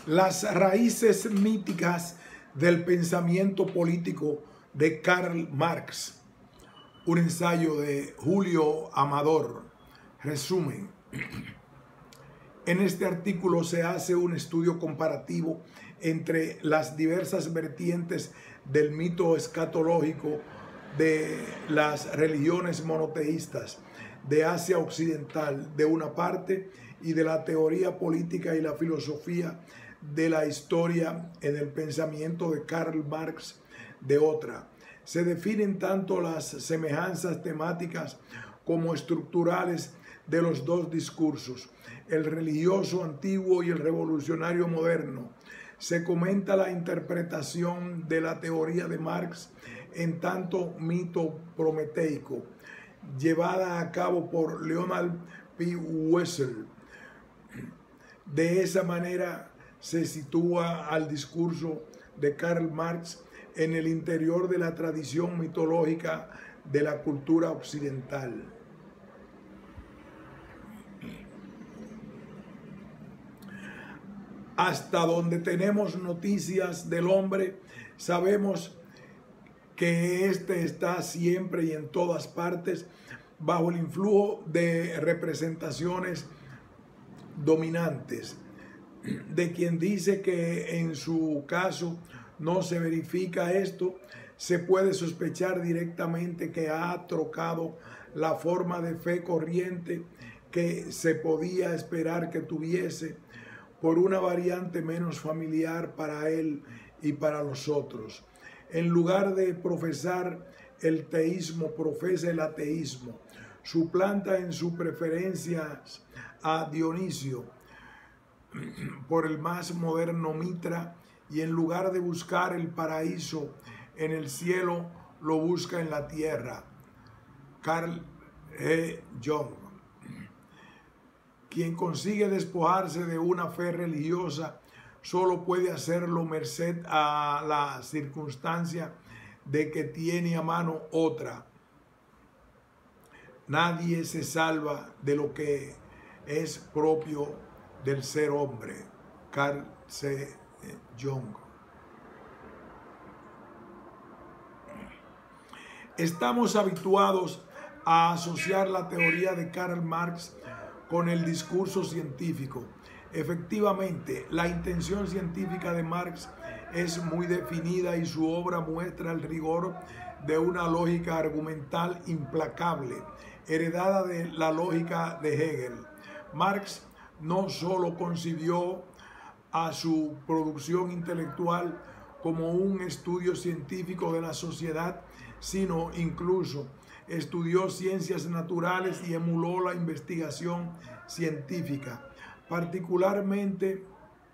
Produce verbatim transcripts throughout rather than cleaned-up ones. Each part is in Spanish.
Las raíces míticas del pensamiento político de Karl Marx. Un ensayo de Julio Amador. Resumen. En este artículo se hace un estudio comparativo entre las diversas vertientes del mito escatológico de las religiones monoteístas de Asia Occidental de una parte y de la teoría política y la filosofía de la historia en el pensamiento de Karl Marx de otra. Se definen tanto las semejanzas temáticas como estructurales de los dos discursos, el religioso antiguo y el revolucionario moderno. Se comenta la interpretación de la teoría de Marx en tanto mito prometeico, llevada a cabo por Leonard P. Wessel. De esa manera se sitúa al discurso de Karl Marx en el interior de la tradición mitológica de la cultura occidental. Hasta donde tenemos noticias del hombre, sabemos que éste está siempre y en todas partes bajo el influjo de representaciones dominantes. De quien dice que en su caso no se verifica esto, se puede sospechar directamente que ha trocado la forma de fe corriente que se podía esperar que tuviese por una variante menos familiar para él y para los otros. En lugar de profesar el teísmo, profesa el ateísmo. Suplanta en su preferencia a Dionisio por el más moderno Mitra, y en lugar de buscar el paraíso en el cielo, lo busca en la tierra. Carl E. Jung. Quien consigue despojarse de una fe religiosa solo puede hacerlo merced a la circunstancia de que tiene a mano otra. Nadie se salva de lo que es propio del ser hombre. Carl C. Jung. Estamos habituados a asociar la teoría de Karl Marx con el discurso científico. Efectivamente, la intención científica de Marx es muy definida y su obra muestra el rigor de una lógica argumental implacable, heredada de la lógica de Hegel. Marx no solo concibió a su producción intelectual como un estudio científico de la sociedad, sino incluso estudió ciencias naturales y emuló la investigación científica. Particularmente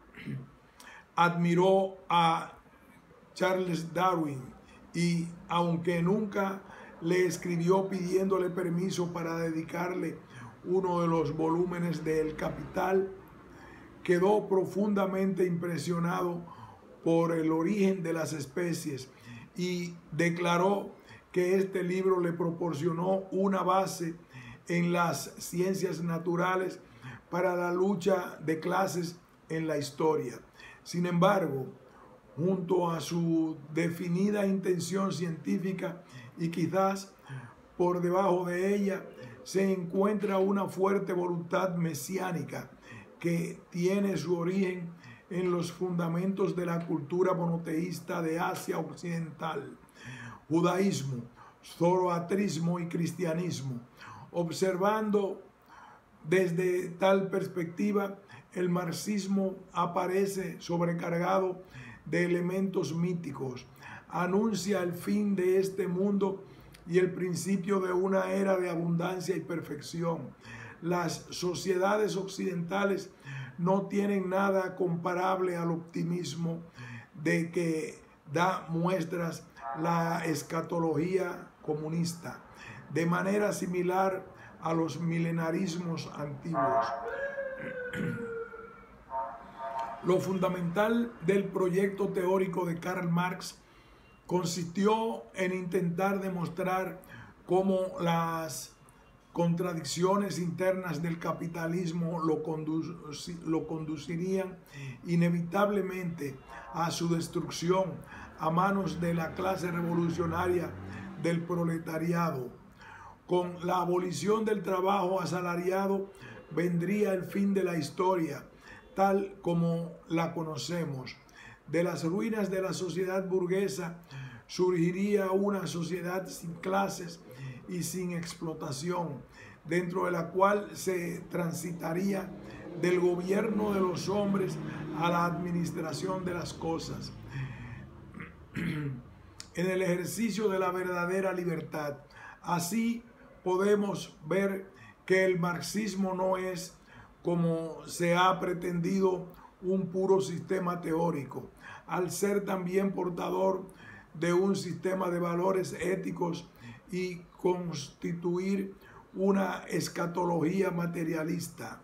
admiró a Charles Darwin y, aunque nunca le escribió pidiéndole permiso para dedicarle uno de los volúmenes de El Capital, quedó profundamente impresionado por el origen de las especies y declaró que este libro le proporcionó una base en las ciencias naturales para la lucha de clases en la historia. Sin embargo, junto a su definida intención científica y quizás por debajo de ella, se encuentra una fuerte voluntad mesiánica que tiene su origen en los fundamentos de la cultura monoteísta de Asia Occidental, judaísmo, zoroastrismo y cristianismo. Observando desde tal perspectiva, el marxismo aparece sobrecargado de elementos míticos, anuncia el fin de este mundo y el principio de una era de abundancia y perfección. Las sociedades occidentales no tienen nada comparable al optimismo de que da muestras la escatología comunista, de manera similar a los milenarismos antiguos. Lo fundamental del proyecto teórico de Karl Marx consistió en intentar demostrar cómo las contradicciones internas del capitalismo lo, condu lo conducirían inevitablemente a su destrucción a manos de la clase revolucionaria del proletariado. Con la abolición del trabajo asalariado vendría el fin de la historia, tal como la conocemos. De las ruinas de la sociedad burguesa surgiría una sociedad sin clases y sin explotación, dentro de la cual se transitaría del gobierno de los hombres a la administración de las cosas, en el ejercicio de la verdadera libertad. Así podemos ver que el marxismo no es, como se ha pretendido, un puro sistema teórico, al ser también portador de un sistema de valores éticos y constituir una escatología materialista.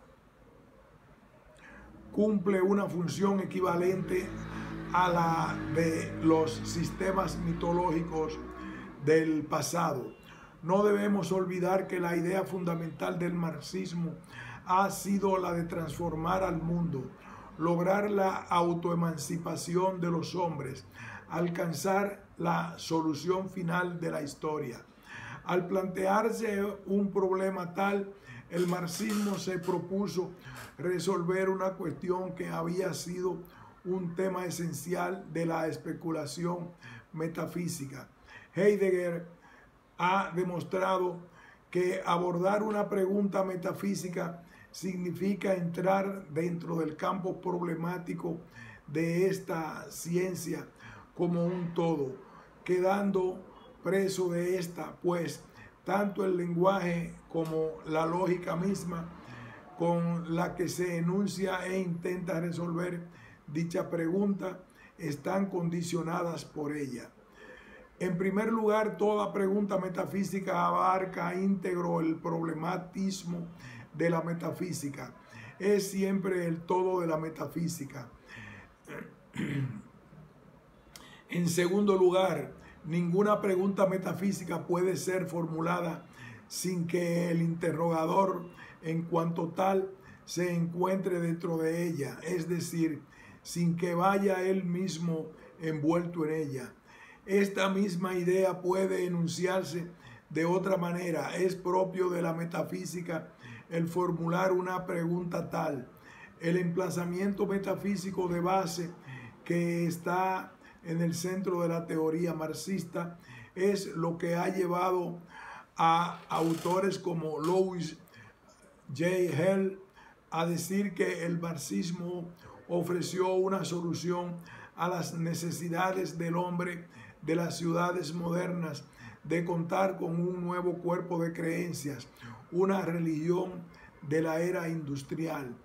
Cumple una función equivalente a la de los sistemas mitológicos del pasado. No debemos olvidar que la idea fundamental del marxismo ha sido la de transformar al mundo, lograr la autoemancipación de los hombres, alcanzar la solución final de la historia. Al plantearse un problema tal, el marxismo se propuso resolver una cuestión que había sido un tema esencial de la especulación metafísica. Heidegger ha demostrado que abordar una pregunta metafísica significa entrar dentro del campo problemático de esta ciencia como un todo, quedando preso de esta, pues tanto el lenguaje como la lógica misma con la que se enuncia e intenta resolver dicha pregunta están condicionadas por ella. En primer lugar, toda pregunta metafísica abarca íntegro el problematismo de la metafísica. Es siempre el todo de la metafísica. En segundo lugar, ninguna pregunta metafísica puede ser formulada sin que el interrogador, en cuanto tal, se encuentre dentro de ella, es decir, sin que vaya él mismo envuelto en ella. Esta misma idea puede enunciarse de otra manera. Es propio de la metafísica el formular una pregunta tal. El emplazamiento metafísico de base que está en el centro de la teoría marxista es lo que ha llevado a autores como Louis J. Hell a decir que el marxismo ofreció una solución a las necesidades del hombre de las ciudades modernas de contar con un nuevo cuerpo de creencias, una religión de la era industrial.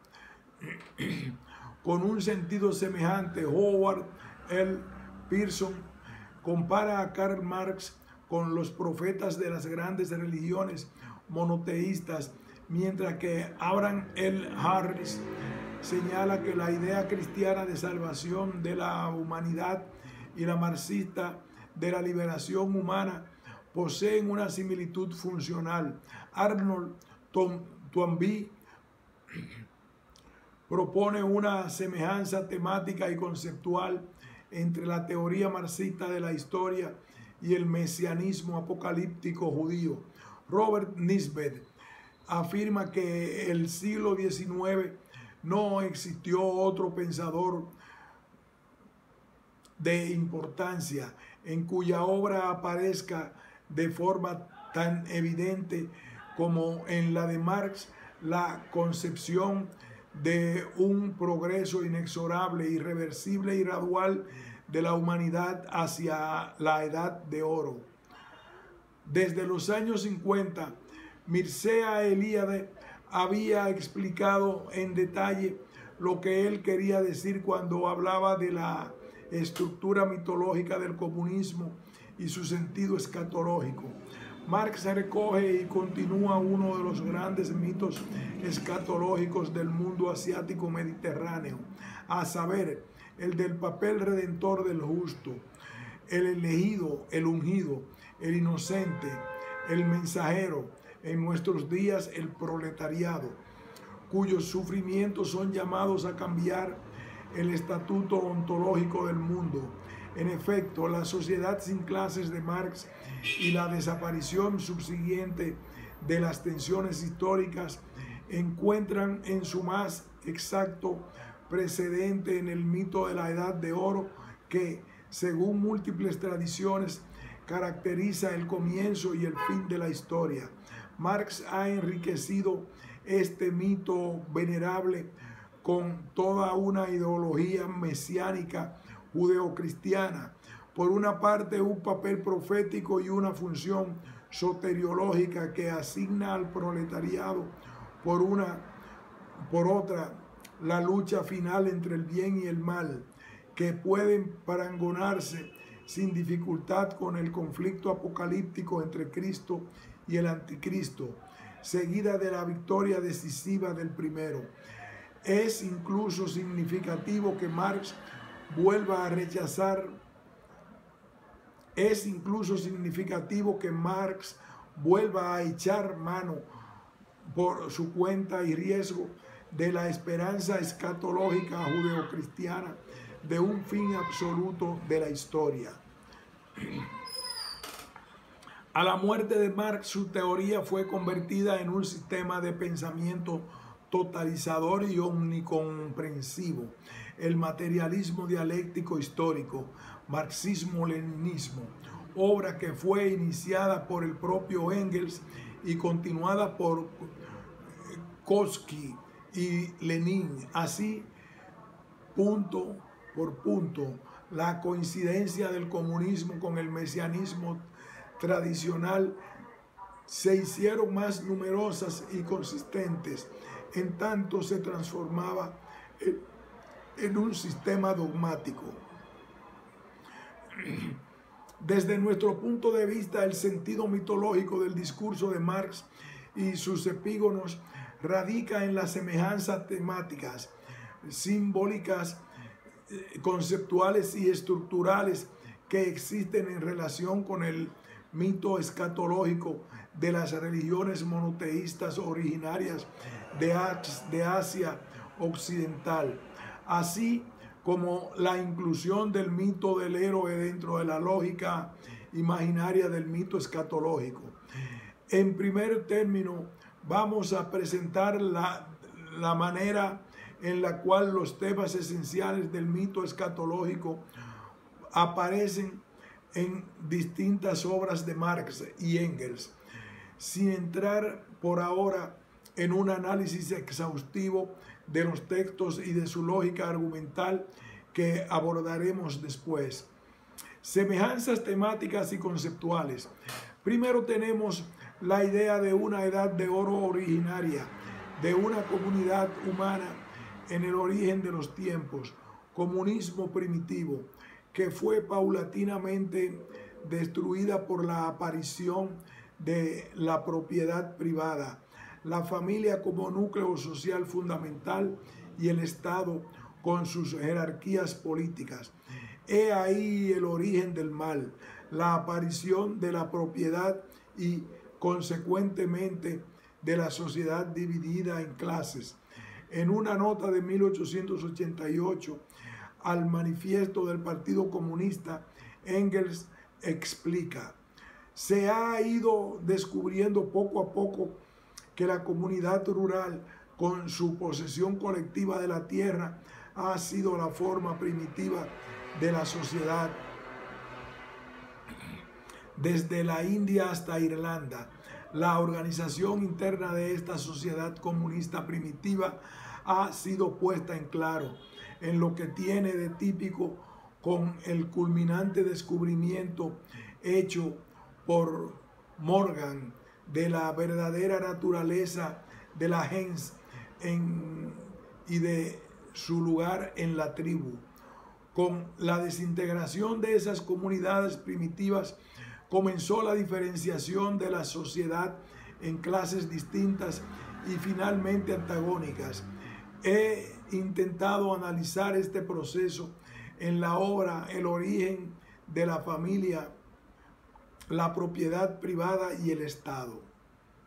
Con un sentido semejante, Howard L. Pearson compara a Karl Marx con los profetas de las grandes religiones monoteístas, mientras que Abraham L. Harris señala que la idea cristiana de salvación de la humanidad y la marxista de la liberación humana poseen una similitud funcional. Arnold Toynbee propone una semejanza temática y conceptual entre la teoría marxista de la historia y el mesianismo apocalíptico judío. Robert Nisbet afirma que el siglo diecinueve no existió otro pensador de importancia en cuya obra aparezca de forma tan evidente como en la de Marx la concepción de un progreso inexorable, irreversible y gradual de la humanidad hacia la edad de oro. Desde los años cincuenta, Mircea Eliade había explicado en detalle lo que él quería decir cuando hablaba de la estructura mitológica del comunismo y su sentido escatológico. Marx recoge y continúa uno de los grandes mitos escatológicos del mundo asiático mediterráneo, a saber, el del papel redentor del justo, el elegido, el ungido, el inocente, el mensajero, en nuestros días el proletariado, cuyos sufrimientos son llamados a cambiar el estatuto ontológico del mundo. En efecto, la sociedad sin clases de Marx y la desaparición subsiguiente de las tensiones históricas encuentran en su más exacto precedente en el mito de la Edad de Oro que, según múltiples tradiciones, caracteriza el comienzo y el fin de la historia. Marx ha enriquecido este mito venerable con toda una ideología mesiánica judeocristiana. Por una parte, un papel profético y una función soteriológica que asigna al proletariado, por una, por otra, la lucha final entre el bien y el mal, que pueden parangonarse sin dificultad con el conflicto apocalíptico entre Cristo y el anticristo, seguida de la victoria decisiva del primero. Es incluso significativo que Marx vuelva a rechazar, es incluso significativo que Marx vuelva a echar mano por su cuenta y riesgo de la esperanza escatológica judeocristiana de un fin absoluto de la historia. A la muerte de Marx, su teoría fue convertida en un sistema de pensamiento totalizador y omnicomprensivo. El materialismo dialéctico histórico, marxismo-leninismo, obra que fue iniciada por el propio Engels y continuada por Kautsky y Lenin. Así, punto por punto, la coincidencia del comunismo con el mesianismo tradicional se hicieron más numerosas y consistentes, en tanto se transformaba en, en un sistema dogmático. Desde nuestro punto de vista, el sentido mitológico del discurso de Marx y sus epígonos radica en las semejanzas temáticas, simbólicas, conceptuales y estructurales que existen en relación con el mito escatológico de las religiones monoteístas originarias de Asia Occidental, así como la inclusión del mito del héroe dentro de la lógica imaginaria del mito escatológico. En primer término, vamos a presentar la, la manera en la cual los temas esenciales del mito escatológico aparecen en distintas obras de Marx y Engels, sin entrar por ahora en un análisis exhaustivo de los textos y de su lógica argumental que abordaremos después. Semejanzas temáticas y conceptuales. Primero tenemos la idea de una edad de oro originaria, de una comunidad humana en el origen de los tiempos, comunismo primitivo, que fue paulatinamente destruida por la aparición de la propiedad privada, la familia como núcleo social fundamental y el Estado con sus jerarquías políticas. He ahí el origen del mal, la aparición de la propiedad y, consecuentemente, de la sociedad dividida en clases. En una nota de mil ochocientos ochenta y ocho al manifiesto del Partido Comunista, Engels explica: se ha ido descubriendo poco a poco que la comunidad rural, con su posesión colectiva de la tierra, ha sido la forma primitiva de la sociedad desde la India hasta Irlanda. La organización interna de esta sociedad comunista primitiva ha sido puesta en claro en lo que tiene de típico con el culminante descubrimiento hecho por Morgan de la verdadera naturaleza de la gens en, y de su lugar en la tribu. Con la desintegración de esas comunidades primitivas comenzó la diferenciación de la sociedad en clases distintas y finalmente antagónicas. He intentado analizar este proceso en la obra El origen de la familia, la propiedad privada y el Estado.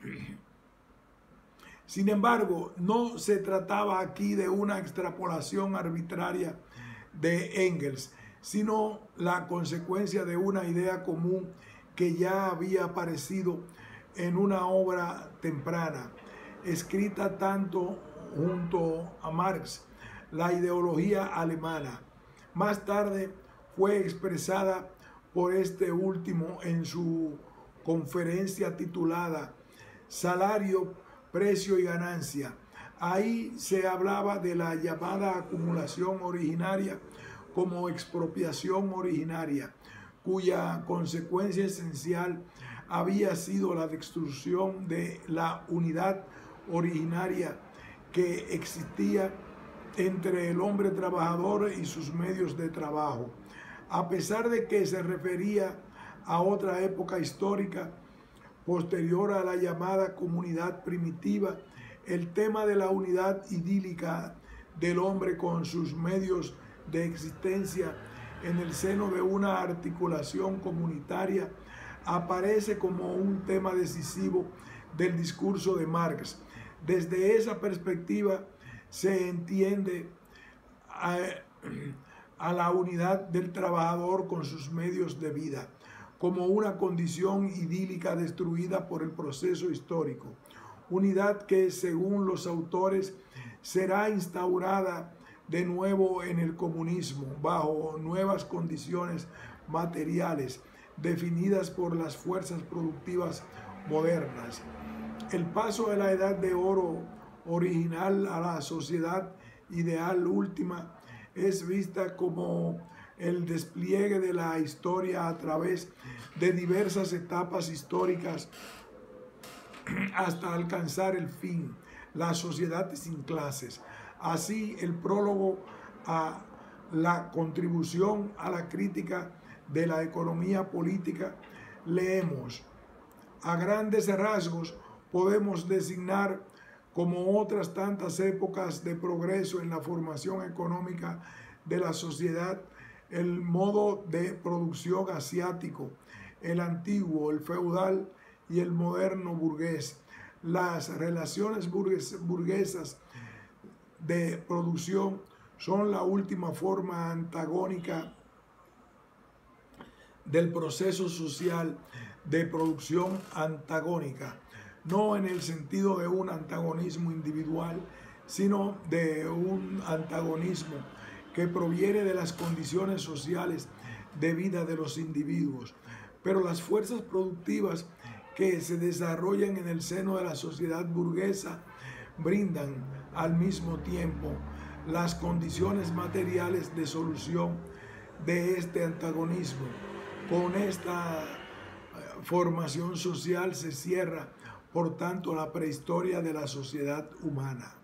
Sin embargo, no se trataba aquí de una extrapolación arbitraria de Engels, sino la consecuencia de una idea común que ya había aparecido en una obra temprana, escrita tanto junto a Marx, la ideología alemana. Más tarde fue expresada por este último en su conferencia titulada Salario, Precio y Ganancia. Ahí se hablaba de la llamada acumulación originaria como expropiación originaria, cuya consecuencia esencial había sido la destrucción de la unidad originaria que existía entre el hombre trabajador y sus medios de trabajo. A pesar de que se refería a otra época histórica posterior a la llamada comunidad primitiva, el tema de la unidad idílica del hombre con sus medios de existencia en el seno de una articulación comunitaria aparece como un tema decisivo del discurso de Marx. Desde esa perspectiva se entiende a, a la unidad del trabajador con sus medios de vida como una condición idílica destruida por el proceso histórico, unidad que, según los autores, será instaurada de nuevo en el comunismo bajo nuevas condiciones materiales definidas por las fuerzas productivas modernas. El paso de la edad de oro original a la sociedad ideal última es vista como el despliegue de la historia a través de diversas etapas históricas hasta alcanzar el fin, la sociedad sin clases. Así, el prólogo a la contribución a la crítica de la economía política, leemos: a grandes rasgos podemos designar como otras tantas épocas de progreso en la formación económica de la sociedad el modo de producción asiático, el antiguo, el feudal y el moderno burgués. Las relaciones burgues, burguesas de producción son la última forma antagónica del proceso social de producción antagónica, no en el sentido de un antagonismo individual, sino de un antagonismo que proviene de las condiciones sociales de vida de los individuos. Pero las fuerzas productivas que se desarrollan en el seno de la sociedad burguesa brindan al mismo tiempo las condiciones materiales de solución de este antagonismo. Con esta formación social se cierra, por tanto, la prehistoria de la sociedad humana.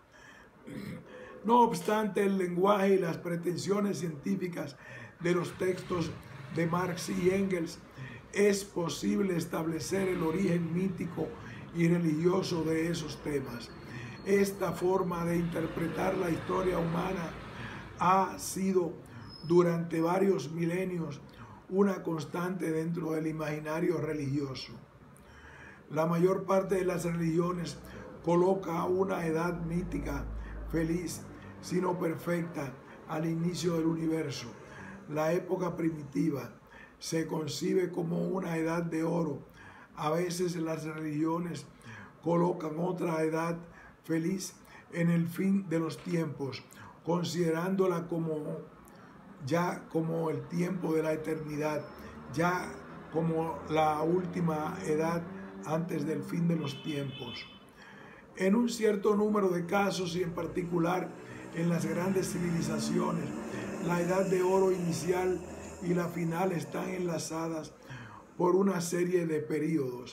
No obstante, el lenguaje y las pretensiones científicas de los textos de Marx y Engels, es posible establecer el origen mítico y religioso de esos temas. Esta forma de interpretar la historia humana ha sido durante varios milenios una constante dentro del imaginario religioso. La mayor parte de las religiones coloca una edad mítica, feliz, sino perfecta, al inicio del universo. La época primitiva se concibe como una edad de oro. A veces las religiones colocan otra edad feliz en el fin de los tiempos, considerándola como ya como el tiempo de la eternidad, ya como la última edad antes del fin de los tiempos. En un cierto número de casos, y en particular en las grandes civilizaciones, la edad de oro inicial y la final están enlazadas por una serie de periodos.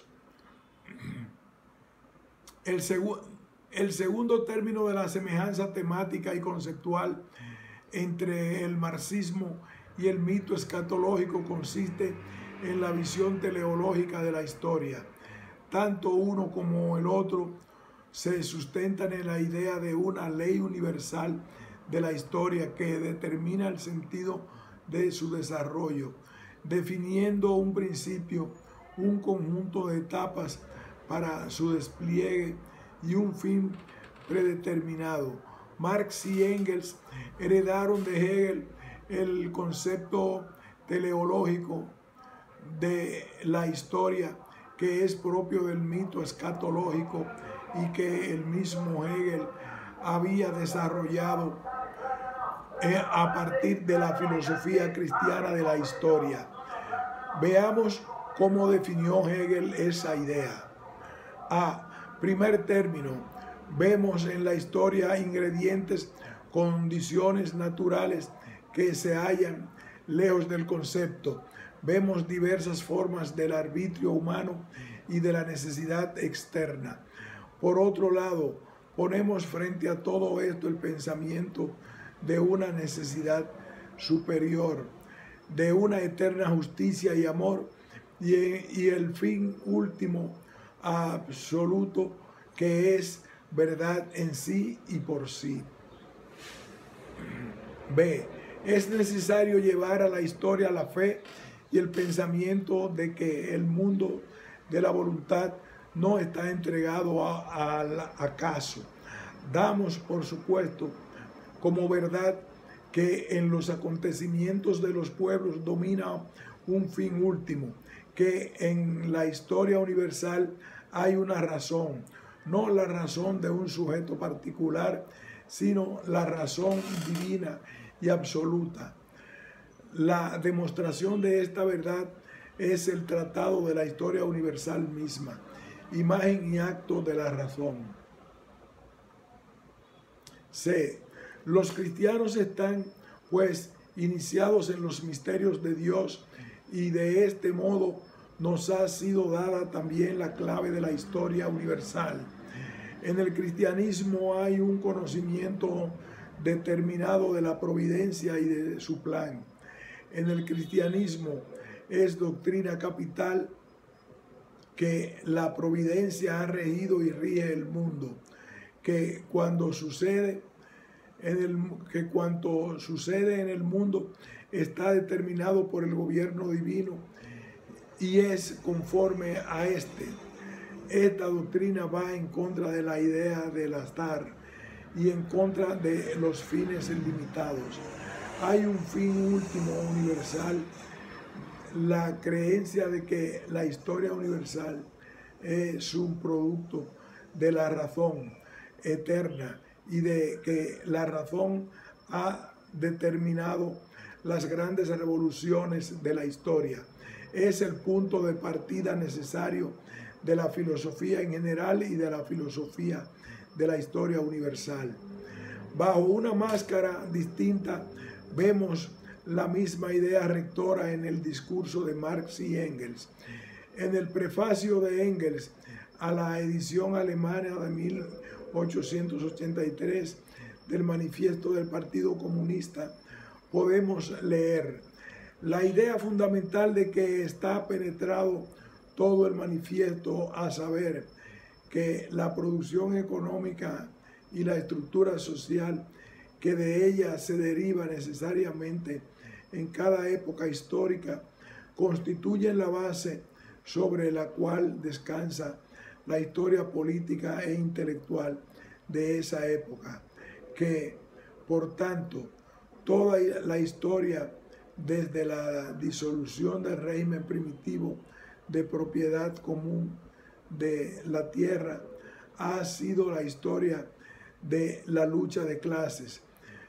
El, segu el segundo término de la semejanza temática y conceptual entre el marxismo y el mito escatológico consiste en la visión teleológica de la historia. Tanto uno como el otro se sustentan en la idea de una ley universal de la historia que determina el sentido de su desarrollo, definiendo un principio, un conjunto de etapas para su despliegue y un fin predeterminado. Marx y Engels heredaron de Hegel el concepto teleológico de la historia, que es propio del mito escatológico y que el mismo Hegel había desarrollado a partir de la filosofía cristiana de la historia. Veamos cómo definió Hegel esa idea. A primer término, vemos en la historia ingredientes, condiciones naturales que se hallan lejos del concepto. Vemos diversas formas del arbitrio humano y de la necesidad externa. Por otro lado, ponemos frente a todo esto el pensamiento de una necesidad superior, de una eterna justicia y amor, y, y el fin último absoluto, que es verdad en sí y por sí. B. Es necesario llevar a la historia la fe y el pensamiento de que el mundo de la voluntad no está entregado al acaso. Damos por supuesto como verdad que en los acontecimientos de los pueblos domina un fin último, que en la historia universal hay una razón, no la razón de un sujeto particular, sino la razón divina y absoluta. La demostración de esta verdad es el tratado de la historia universal misma, imagen y acto de la razón. C. Los cristianos están, pues, iniciados en los misterios de Dios, y de este modo nos ha sido dada también la clave de la historia universal. En el cristianismo hay un conocimiento determinado de la providencia y de su plan. En el cristianismo es doctrina capital que la providencia ha regido y rige el mundo, que cuando sucede en el que cuanto sucede en el mundo está determinado por el gobierno divino y es conforme a este. Esta doctrina va en contra de la idea del azar y en contra de los fines limitados. Hay un fin último universal, la creencia de que la historia universal es un producto de la razón eterna y de que la razón ha determinado las grandes revoluciones de la historia. Es el punto de partida necesario de la filosofía en general y de la filosofía de la historia universal. Bajo una máscara distinta vemos la misma idea rectora en el discurso de Marx y Engels. En el prefacio de Engels a la edición alemana de mil ochocientos ochenta y tres del Manifiesto del Partido Comunista podemos leer la idea fundamental de que está penetrado todo el manifiesto, a saber que la producción económica y la estructura social que de ella se deriva necesariamente en cada época histórica constituyen la base sobre la cual descansa la historia política e intelectual de esa época, que por tanto toda la historia desde la disolución del régimen primitivo de propiedad común de la tierra ha sido la historia de la lucha de clases,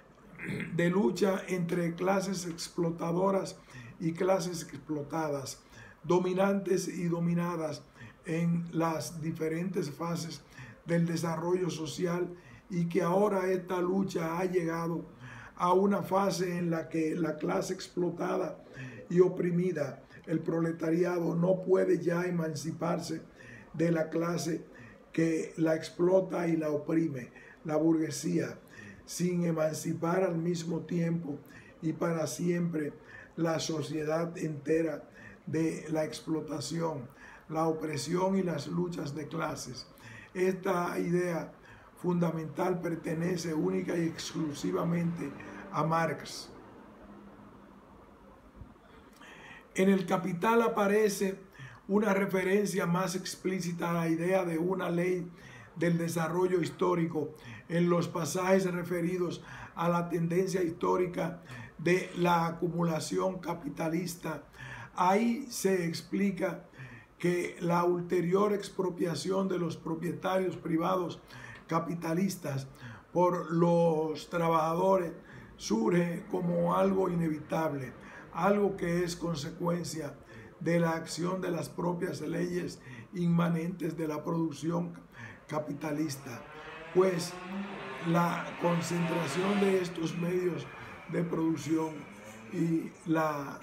de lucha entre clases explotadoras y clases explotadas, dominantes y dominadas en las diferentes fases del desarrollo social, y que ahora esta lucha ha llegado a una fase en la que la clase explotada y oprimida, el proletariado, no puede ya emanciparse de la clase que la explota y la oprime, la burguesía, sin emancipar al mismo tiempo y para siempre la sociedad entera de la explotación, la opresión y las luchas de clases. Esta idea fundamental pertenece única y exclusivamente a Marx. En el Capital aparece una referencia más explícita a la idea de una ley del desarrollo histórico en los pasajes referidos a la tendencia histórica de la acumulación capitalista. Ahí se explica que la ulterior expropiación de los propietarios privados capitalistas por los trabajadores surge como algo inevitable, algo que es consecuencia de la acción de las propias leyes inmanentes de la producción capitalista, pues la concentración de estos medios de producción y la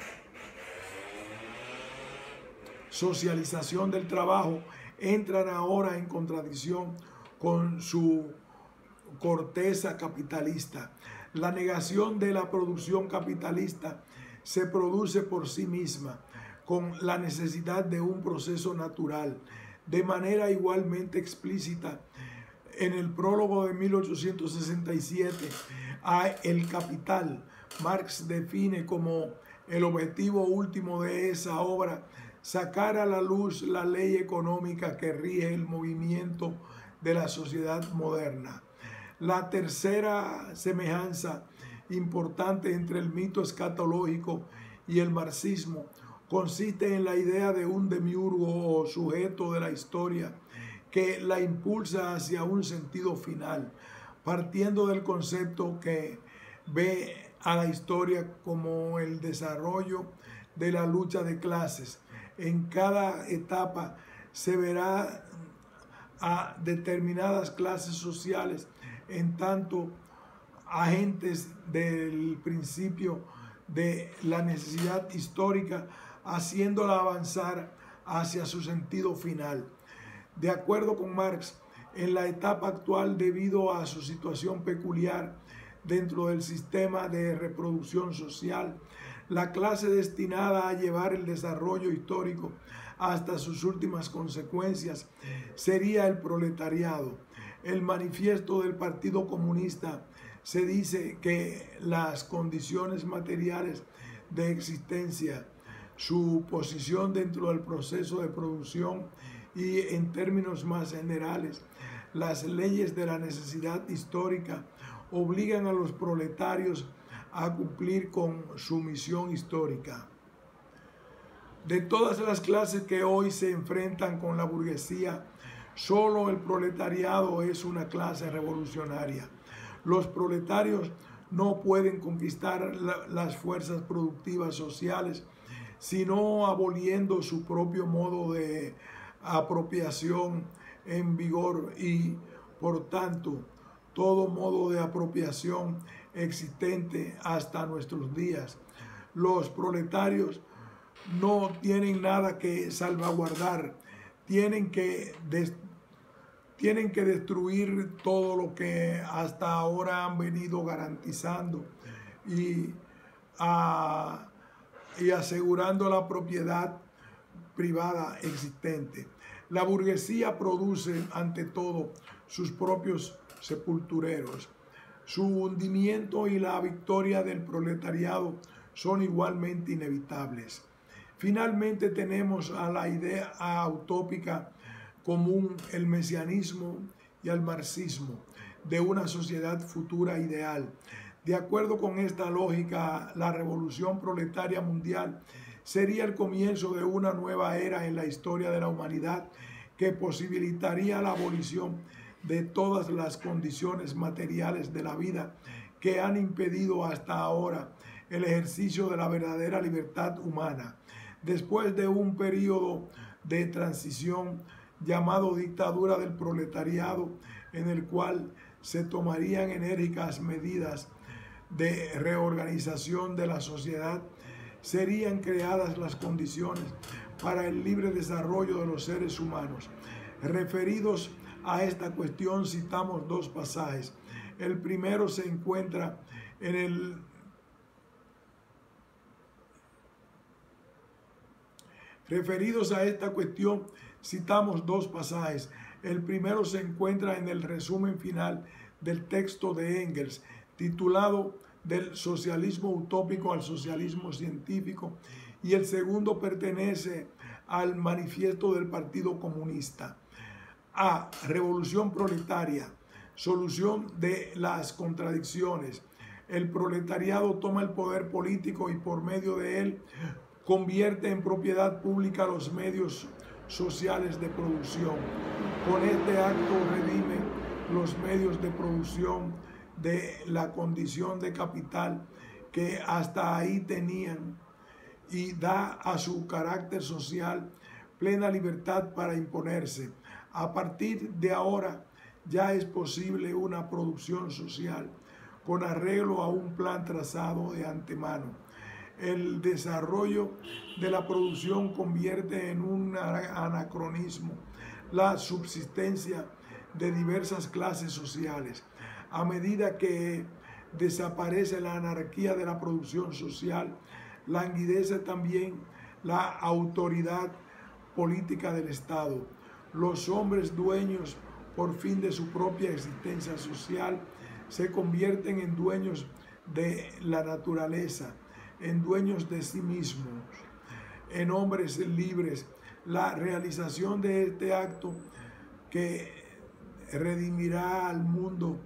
socialización del trabajo entran ahora en contradicción con su corteza capitalista. La negación de la producción capitalista se produce por sí misma, con la necesidad de un proceso natural, de manera igualmente explícita. En el prólogo de mil ochocientos sesenta y siete a El Capital, Marx define como el objetivo último de esa obra sacar a la luz la ley económica que rige el movimiento de la sociedad moderna. La tercera semejanza importante entre el mito escatológico y el marxismo consiste en la idea de un demiurgo o sujeto de la historia que la impulsa hacia un sentido final, partiendo del concepto que ve a la historia como el desarrollo de la lucha de clases. En cada etapa se verá a determinadas clases sociales en tanto agentes del principio de la necesidad histórica, haciéndola avanzar hacia su sentido final. De acuerdo con Marx, en la etapa actual, debido a su situación peculiar dentro del sistema de reproducción social, la clase destinada a llevar el desarrollo histórico hasta sus últimas consecuencias sería el proletariado. El manifiesto del Partido Comunista se dice que las condiciones materiales de existencia, su posición dentro del proceso de producción y, en términos más generales, las leyes de la necesidad histórica obligan a los proletarios a cumplir con su misión histórica. De todas las clases que hoy se enfrentan con la burguesía, solo el proletariado es una clase revolucionaria. Los proletarios no pueden conquistar la, las fuerzas productivas sociales, sino aboliendo su propio modo de apropiación en vigor y, por tanto, todo modo de apropiación existente hasta nuestros días. Los proletarios no tienen nada que salvaguardar, tienen que, des, tienen que destruir todo lo que hasta ahora han venido garantizando y, a, y asegurando la propiedad privada existente. La burguesía produce ante todo sus propios sepultureros. Su hundimiento y la victoria del proletariado son igualmente inevitables. Finalmente tenemos a la idea utópica común, el mesianismo y el marxismo, de una sociedad futura ideal. De acuerdo con esta lógica, la revolución proletaria mundial sería el comienzo de una nueva era en la historia de la humanidad que posibilitaría la abolición de todas las condiciones materiales de la vida que han impedido hasta ahora el ejercicio de la verdadera libertad humana. Después de un periodo de transición llamado dictadura del proletariado, en el cual se tomarían enérgicas medidas de reorganización de la sociedad, serían creadas las condiciones para el libre desarrollo de los seres humanos. Referidos a esta cuestión, citamos dos pasajes. El primero se encuentra en el Referidos a esta cuestión, citamos dos pasajes. El primero se encuentra en el resumen final del texto de Engels, titulado Del socialismo utópico al socialismo científico, y el segundo pertenece al manifiesto del Partido Comunista. A. Revolución proletaria, solución de las contradicciones. El proletariado toma el poder político y por medio de él convierte en propiedad pública los medios sociales de producción. Con este acto redime los medios de producción de la condición de capital que hasta ahí tenían y da a su carácter social plena libertad para imponerse. A partir de ahora ya es posible una producción social con arreglo a un plan trazado de antemano. El desarrollo de la producción convierte en un anacronismo la subsistencia de diversas clases sociales. A medida que desaparece la anarquía de la producción social, languidece también la autoridad política del Estado. Los hombres dueños por fin de su propia existencia social se convierten en dueños de la naturaleza, en dueños de sí mismos, en hombres libres. La realización de este acto que redimirá al mundo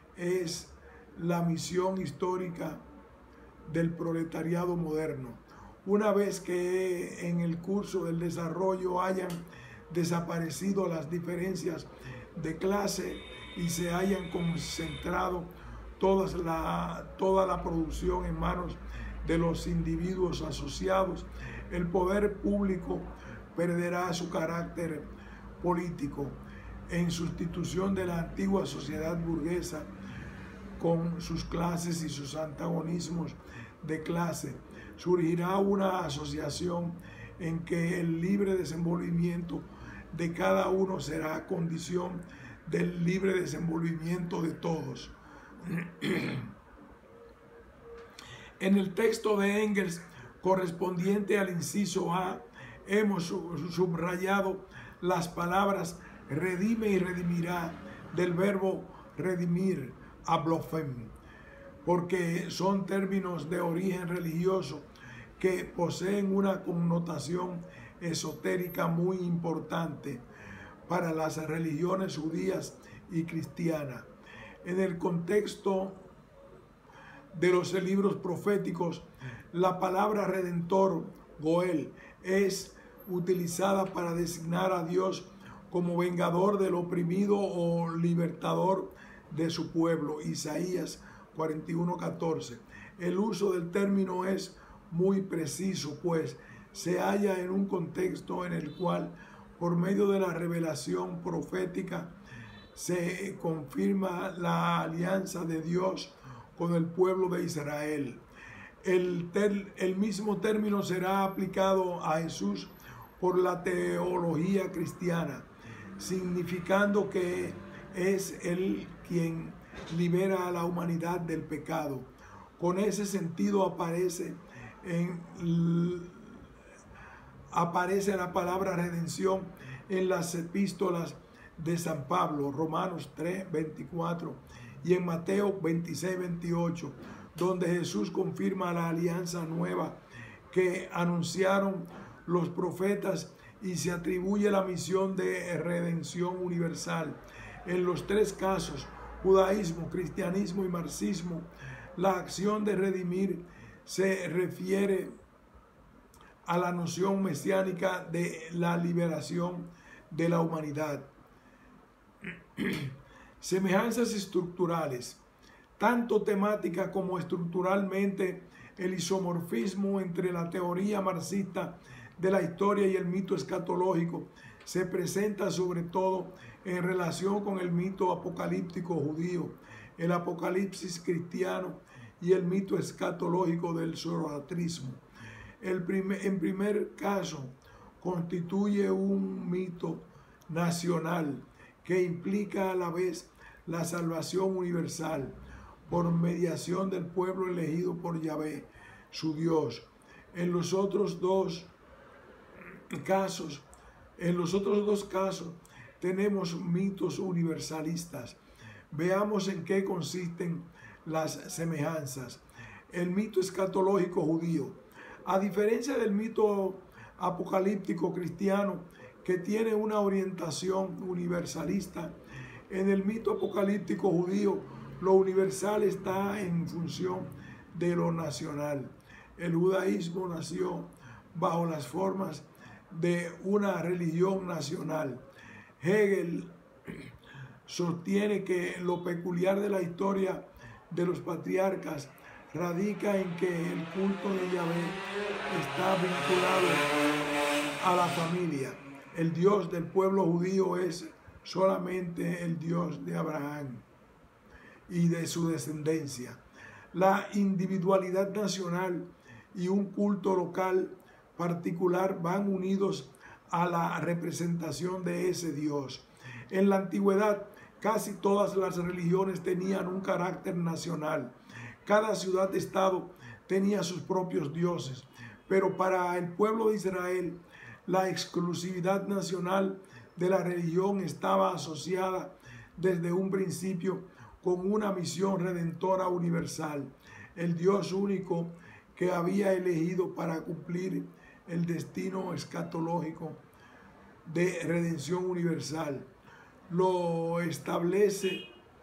es la misión histórica del proletariado moderno. Una vez que en el curso del desarrollo hayan desaparecido las diferencias de clase y se hayan concentrado todas la, toda la producción en manos de los individuos asociados, el poder público perderá su carácter político en sustitución de la antigua sociedad burguesa con sus clases y sus antagonismos de clase. Surgirá una asociación en que el libre desenvolvimiento de cada uno será condición del libre desenvolvimiento de todos. En el texto de Engels correspondiente al inciso A, hemos subrayado las palabras redime y redimirá del verbo redimir, ablofen, porque son términos de origen religioso que poseen una connotación esotérica muy importante para las religiones judías y cristianas. En el contexto de los libros proféticos, la palabra redentor, Goel, es utilizada para designar a Dios como vengador del oprimido o libertador de su pueblo. Isaías cuarenta y uno, catorce. El uso del término es muy preciso, pues se halla en un contexto en el cual, por medio de la revelación profética, se confirma la alianza de Dios con el pueblo de Israel. El, ter, el mismo término será aplicado a Jesús por la teología cristiana, significando que es Él quien libera a la humanidad del pecado. Con ese sentido aparece, en, aparece la palabra redención en las epístolas de San Pablo, Romanos tres, veinticuatro, y en Mateo veintiséis, veintiocho, donde Jesús confirma la alianza nueva que anunciaron los profetas y se atribuye la misión de redención universal. En los tres casos, judaísmo, cristianismo y marxismo, la acción de redimir se refiere a la noción mesiánica de la liberación de la humanidad. Semejanzas estructurales, tanto temática como estructuralmente, el isomorfismo entre la teoría marxista de la historia y el mito escatológico se presenta sobre todo en relación con el mito apocalíptico judío, el apocalipsis cristiano y el mito escatológico del zoroastrismo. El primer, en primer caso, constituye un mito nacional que implica a la vez la salvación universal por mediación del pueblo elegido por Yahvé, su Dios. En los otros dos casos, en los otros dos casos tenemos mitos universalistas. Veamos en qué consisten las semejanzas. El mito escatológico judío. A diferencia del mito apocalíptico cristiano que tiene una orientación universalista. En el mito apocalíptico judío, lo universal está en función de lo nacional. El judaísmo nació bajo las formas de una religión nacional. Hegel sostiene que lo peculiar de la historia de los patriarcas radica en que el culto de Yahvé está vinculado a la familia. El Dios del pueblo judío es solamente el Dios de Abraham y de su descendencia. La individualidad nacional y un culto local particular van unidos a la representación de ese Dios. En la antigüedad, casi todas las religiones tenían un carácter nacional. Cada ciudad-estado tenía sus propios dioses, pero para el pueblo de Israel, la exclusividad nacional de la religión estaba asociada desde un principio con una misión redentora universal, el Dios único que había elegido para cumplir el destino escatológico de redención universal. Lo establece.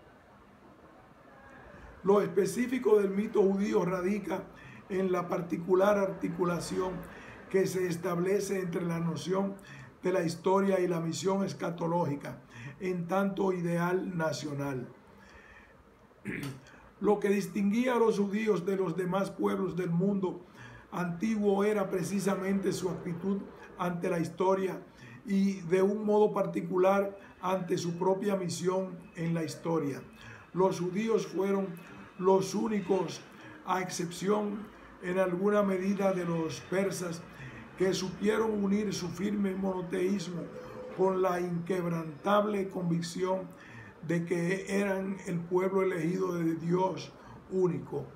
Lo específico del mito judío radica en la particular articulación que se establece entre la noción de la historia y la misión escatológica, en tanto ideal nacional. Lo que distinguía a los judíos de los demás pueblos del mundo antiguo era precisamente su actitud ante la historia y de un modo particular ante su propia misión en la historia. Los judíos fueron los únicos, a excepción en alguna medida de los persas, que supieron unir su firme monoteísmo con la inquebrantable convicción de que eran el pueblo elegido de Dios único.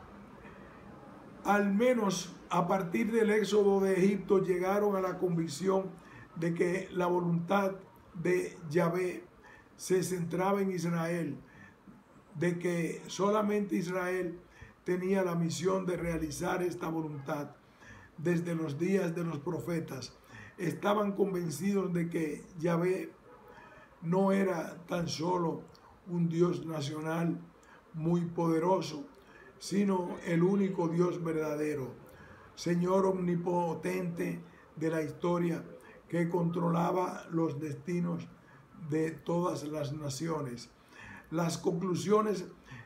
Al menos a partir del éxodo de Egipto llegaron a la convicción de que la voluntad de Yahvé se centraba en Israel, de que solamente Israel tenía la misión de realizar esta voluntad. Desde los días de los profetas estaban convencidos de que Yahvé no era tan solo un Dios nacional muy poderoso, sino el único Dios verdadero, Señor omnipotente de la historia, que controlaba los destinos de todas las naciones. Las conclusiones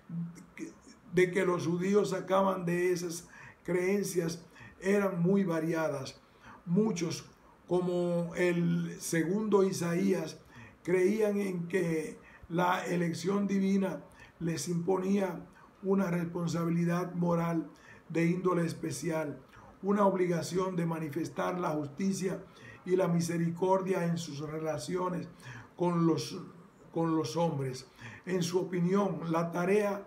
de que los judíos sacaban de esas creencias eran muy variadas. Muchos, como el segundo Isaías, creían en que la elección divina les imponía una responsabilidad moral de índole especial, una obligación de manifestar la justicia y la misericordia en sus relaciones con los, con los hombres. En su opinión, la tarea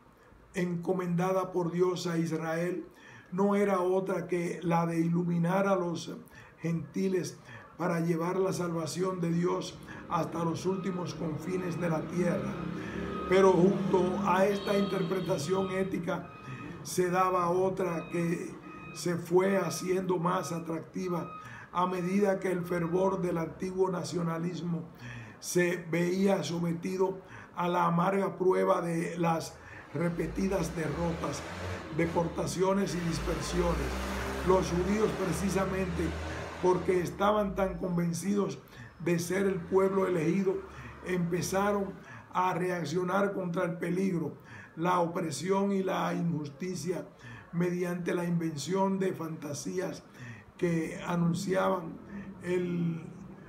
encomendada por Dios a Israel no era otra que la de iluminar a los gentiles para llevar la salvación de Dios hasta los últimos confines de la tierra. Pero junto a esta interpretación ética se daba otra que se fue haciendo más atractiva a medida que el fervor del antiguo nacionalismo se veía sometido a la amarga prueba de las repetidas derrotas, deportaciones y dispersiones. Los judíos, precisamente porque estaban tan convencidos de ser el pueblo elegido, empezaron a reaccionar contra el peligro, la opresión y la injusticia mediante la invención de fantasías que anunciaban el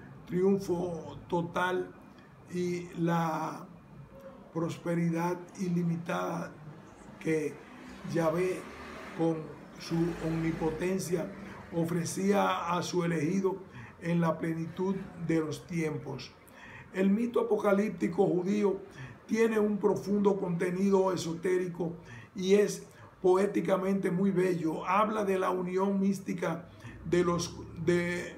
triunfo total y la prosperidad ilimitada que Yahvé, con su omnipotencia, ofrecía a su elegido en la plenitud de los tiempos. El mito apocalíptico judío tiene un profundo contenido esotérico y es poéticamente muy bello. Habla de la unión mística de, los, de,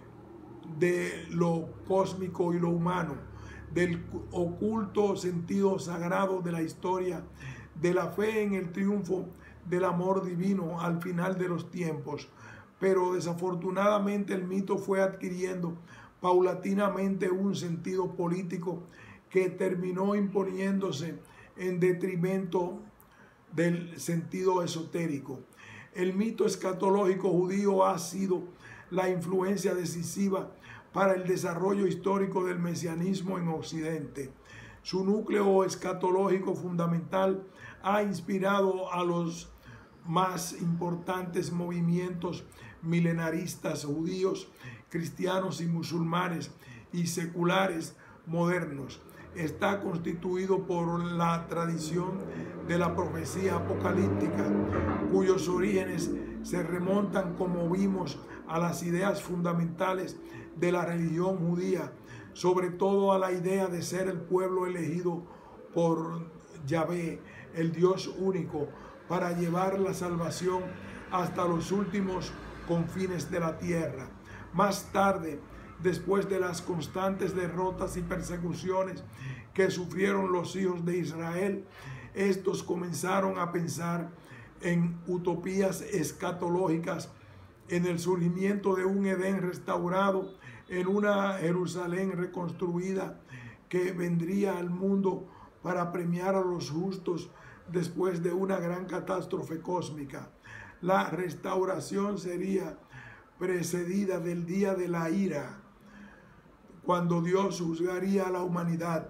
de lo cósmico y lo humano, del oculto sentido sagrado de la historia, de la fe en el triunfo del amor divino al final de los tiempos. pero desafortunadamente el mito fue adquiriendo paulatinamente un sentido político que terminó imponiéndose en detrimento del sentido esotérico. El mito escatológico judío ha sido la influencia decisiva para el desarrollo histórico del mesianismo en Occidente. Su núcleo escatológico fundamental ha inspirado a los más importantes movimientos milenaristas judíos, cristianos y musulmanes y seculares modernos. Está constituido por la tradición de la profecía apocalíptica, cuyos orígenes se remontan, como vimos, a las ideas fundamentales de la religión judía, sobre todo a la idea de ser el pueblo elegido por Yahvé, el Dios único, para llevar la salvación hasta los últimos confines de la tierra. Más tarde, después de las constantes derrotas y persecuciones que sufrieron los hijos de Israel, estos comenzaron a pensar en utopías escatológicas, en el surgimiento de un Edén restaurado, en una Jerusalén reconstruida que vendría al mundo para premiar a los justos después de una gran catástrofe cósmica. La restauración sería precedida del día de la ira, cuando Dios juzgaría a la humanidad.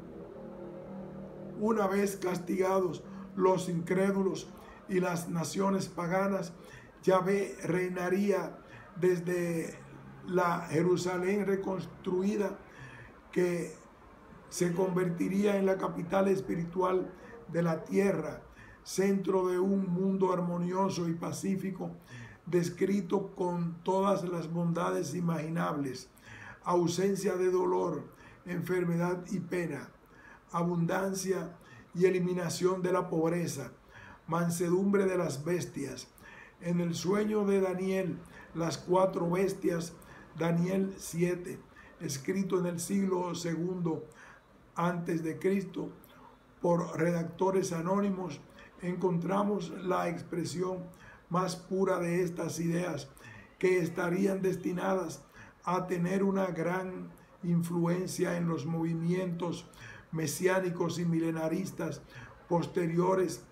Una vez castigados los incrédulos y las naciones paganas, Yahvé reinaría desde la Jerusalén reconstruida, que se convertiría en la capital espiritual de la tierra, centro de un mundo armonioso y pacífico, descrito con todas las bondades imaginables: ausencia de dolor, enfermedad y pena, abundancia y eliminación de la pobreza, mansedumbre de las bestias. En el sueño de Daniel, las cuatro bestias, Daniel siete, escrito en el siglo segundo antes de Cristo por redactores anónimos, encontramos la expresión más pura de estas ideas, que estarían destinadas a tener una gran influencia en los movimientos mesiánicos y milenaristas posteriores.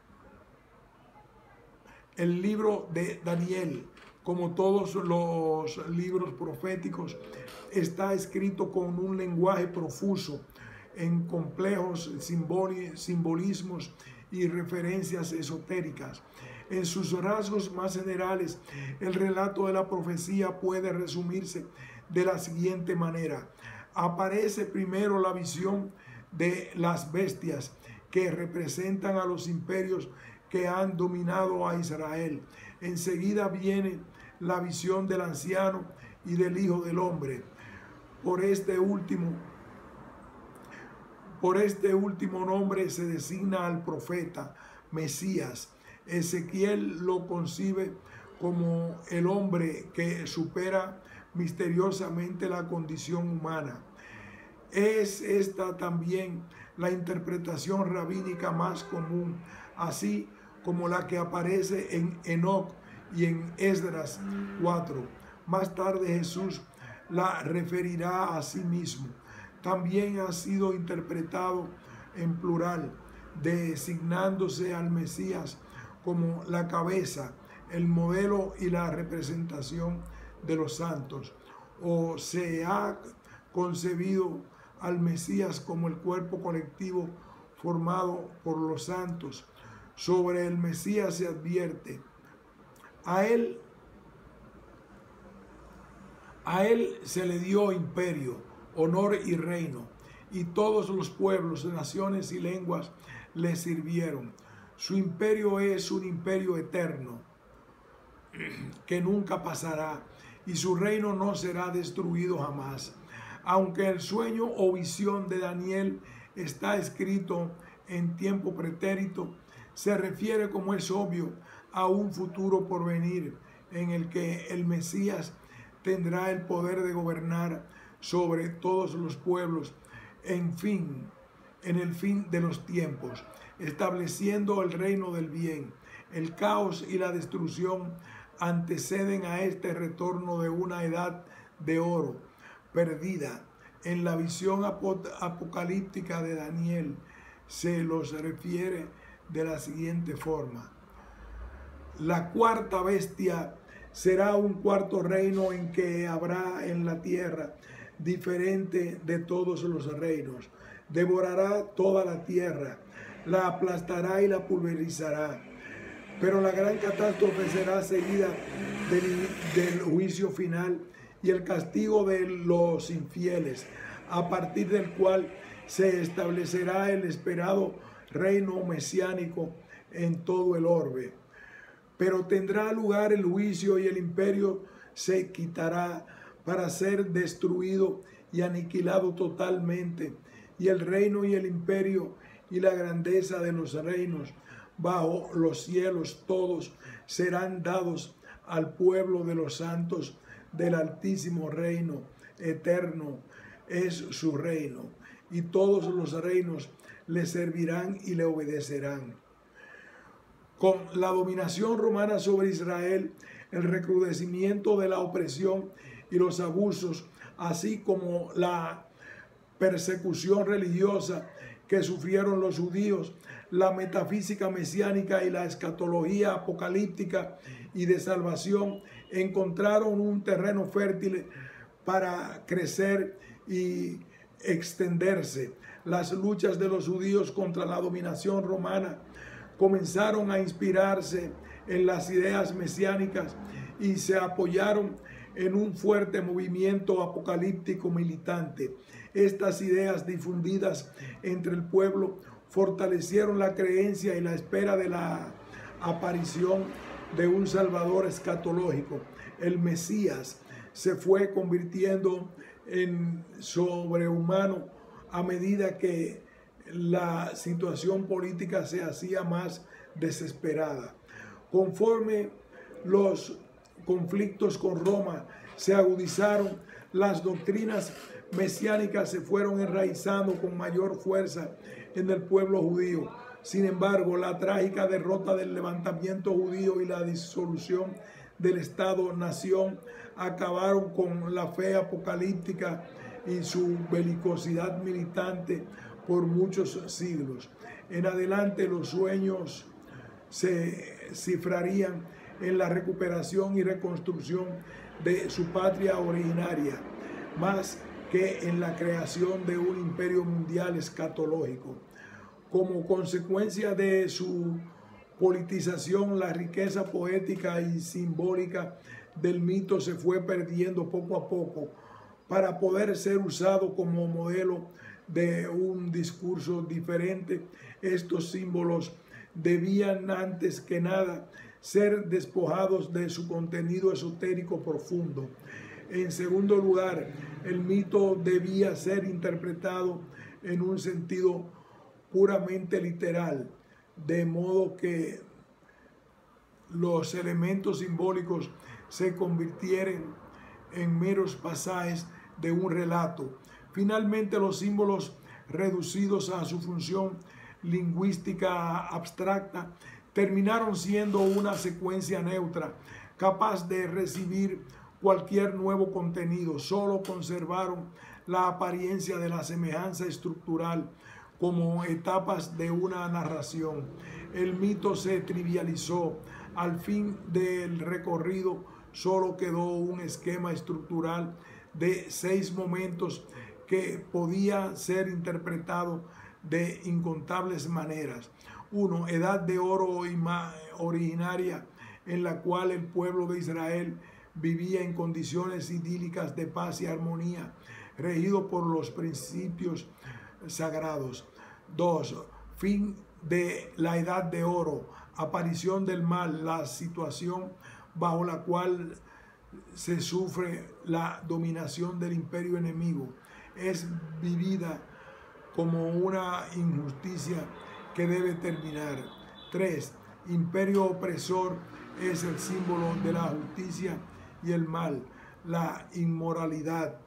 El libro de Daniel, como todos los libros proféticos, está escrito con un lenguaje profuso, en complejos simbolismos y referencias esotéricas. En sus rasgos más generales, el relato de la profecía puede resumirse de la siguiente manera. Aparece primero la visión de las bestias, que representan a los imperios que han dominado a Israel. Enseguida viene la visión del anciano y del Hijo del Hombre. Por este último, por este último nombre se designa al profeta Mesías. Ezequiel lo concibe como el hombre que supera misteriosamente la condición humana. Es esta también la interpretación rabínica más común, así como la que aparece en Enoc y en Esdras cuatro. Más tarde Jesús la referirá a sí mismo. También ha sido interpretado en plural, designándose al Mesías como la cabeza, el modelo y la representación de los santos. O se ha concebido al Mesías como el cuerpo colectivo formado por los santos. Sobre el Mesías se advierte: a él, a él se le dio imperio, honor y reino, y todos los pueblos, naciones y lenguas le sirvieron. Su imperio es un imperio eterno que nunca pasará, y su reino no será destruido jamás. Aunque el sueño o visión de Daniel está escrito en tiempo pretérito, se refiere, como es obvio, a un futuro por venir en el que el Mesías tendrá el poder de gobernar sobre todos los pueblos, en fin, en el fin de los tiempos, estableciendo el reino del bien. El caos y la destrucción anteceden a este retorno de una edad de oro perdida. En la visión apocalíptica de Daniel se los refiere de la siguiente forma: la cuarta bestia será un cuarto reino en que habrá en la tierra, diferente de todos los reinos. Devorará toda la tierra, la aplastará y la pulverizará. Pero la gran catástrofe será seguida del, del juicio final y el castigo de los infieles, a partir del cual se establecerá el esperado reino mesiánico en todo el orbe. Pero tendrá lugar el juicio y el imperio se quitará para ser destruido y aniquilado totalmente, y el reino y el imperio y la grandeza de los reinos bajo los cielos todos serán dados al pueblo de los santos del Altísimo. Reino eterno es su reino, y todos los reinos le servirán y le obedecerán. Con la dominación romana sobre Israel, el recrudecimiento de la opresión y los abusos, así como la persecución religiosa que sufrieron los judíos, la metafísica mesiánica y la escatología apocalíptica y de salvación encontraron un terreno fértil para crecer y extenderse. Las luchas de los judíos contra la dominación romana comenzaron a inspirarse en las ideas mesiánicas y se apoyaron en un fuerte movimiento apocalíptico militante. Estas ideas difundidas entre el pueblo fortalecieron la creencia y la espera de la aparición de un Salvador escatológico. El Mesías se fue convirtiendo en sobrehumano a medida que la situación política se hacía más desesperada. Conforme los conflictos con Roma se agudizaron, las doctrinas mesiánicas se fueron enraizando con mayor fuerza en el pueblo judío. Sin embargo, la trágica derrota del levantamiento judío y la disolución del Estado-nación acabaron con la fe apocalíptica y su belicosidad militante por muchos siglos. En adelante, los sueños se cifrarían en la recuperación y reconstrucción de su patria originaria, más que en la creación de un imperio mundial escatológico. Como consecuencia de su politización, la riqueza poética y simbólica del mito se fue perdiendo poco a poco para poder ser usado como modelo de un discurso diferente. Estos símbolos debían antes que nada ser despojados de su contenido esotérico profundo. En segundo lugar, el mito debía ser interpretado en un sentido puramente literal, de modo que los elementos simbólicos se convirtieran en meros pasajes de un relato. Finalmente, los símbolos reducidos a su función lingüística abstracta terminaron siendo una secuencia neutra, capaz de recibir cualquier nuevo contenido. Solo conservaron la apariencia de la semejanza estructural como etapas de una narración. El mito se trivializó. Al fin del recorrido solo quedó un esquema estructural de seis momentos que podía ser interpretado de incontables maneras. Uno, edad de oro originaria, en la cual el pueblo de Israel vivía en condiciones idílicas de paz y armonía, regido por los principios sagrados. Dos, fin de la edad de oro, aparición del mal, la situación bajo la cual se sufre la dominación del imperio enemigo. Es vivida como una injusticia que debe terminar. Tres, imperio opresor es el símbolo de la justicia y el mal, la inmoralidad.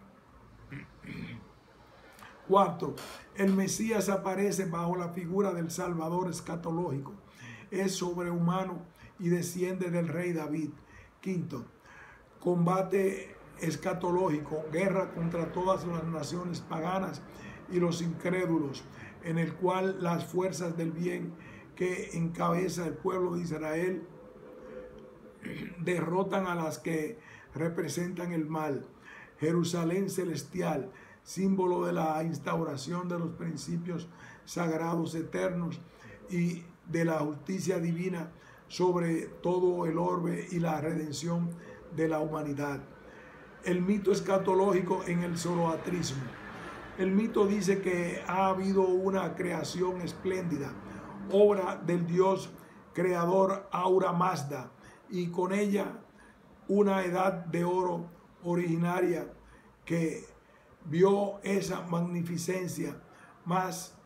Cuarto, el Mesías aparece bajo la figura del Salvador escatológico. Es sobrehumano y desciende del rey David. Quinto, combate escatológico, guerra contra todas las naciones paganas y los incrédulos, en el cual las fuerzas del bien que encabeza el pueblo de Israel derrotan a las que representan el mal. Jerusalén celestial, símbolo de la instauración de los principios sagrados eternos y de la justicia divina sobre todo el orbe y la redención de la humanidad. El mito escatológico en el zoroastrismo. El mito dice que ha habido una creación espléndida, obra del dios creador Ahura Mazda, y con ella una edad de oro originaria que vio esa magnificencia, más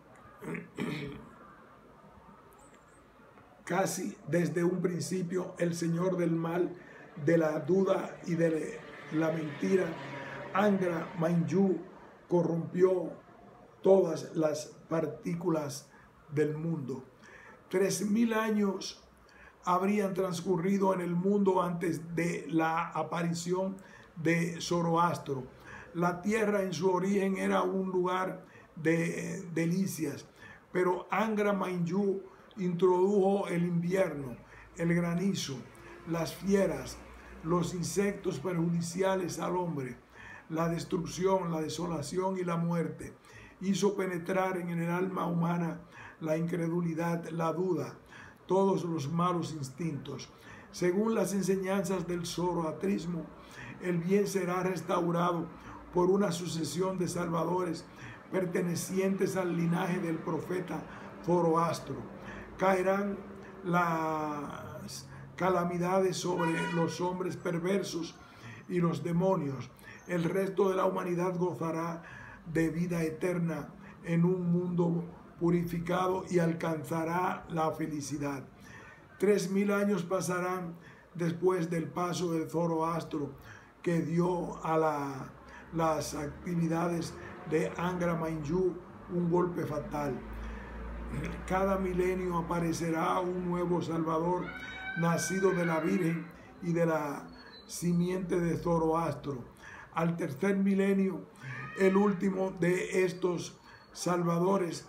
casi desde un principio el señor del mal, de la duda y de la mentira, Angra Mainyu, corrompió todas las partículas del mundo. Tres mil años habrían transcurrido en el mundo antes de la aparición de Zoroastro. La tierra en su origen era un lugar de delicias, pero Angra Mainyu introdujo el invierno, el granizo, las fieras, los insectos perjudiciales al hombre, la destrucción, la desolación y la muerte. Hizo penetrar en el alma humana la incredulidad, la duda, todos los malos instintos. Según las enseñanzas del zoroastrismo, el bien será restaurado por una sucesión de salvadores pertenecientes al linaje del profeta Zoroastro. Caerán las calamidades sobre los hombres perversos y los demonios. El resto de la humanidad gozará de vida eterna en un mundo purificado y alcanzará la felicidad. Tres mil años pasarán después del paso del Zoroastro, que dio a la, las actividades de Angra Mainyu un golpe fatal. Cada milenio aparecerá un nuevo Salvador, nacido de la Virgen y de la simiente de Zoroastro. Al tercer milenio, el último de estos salvadores,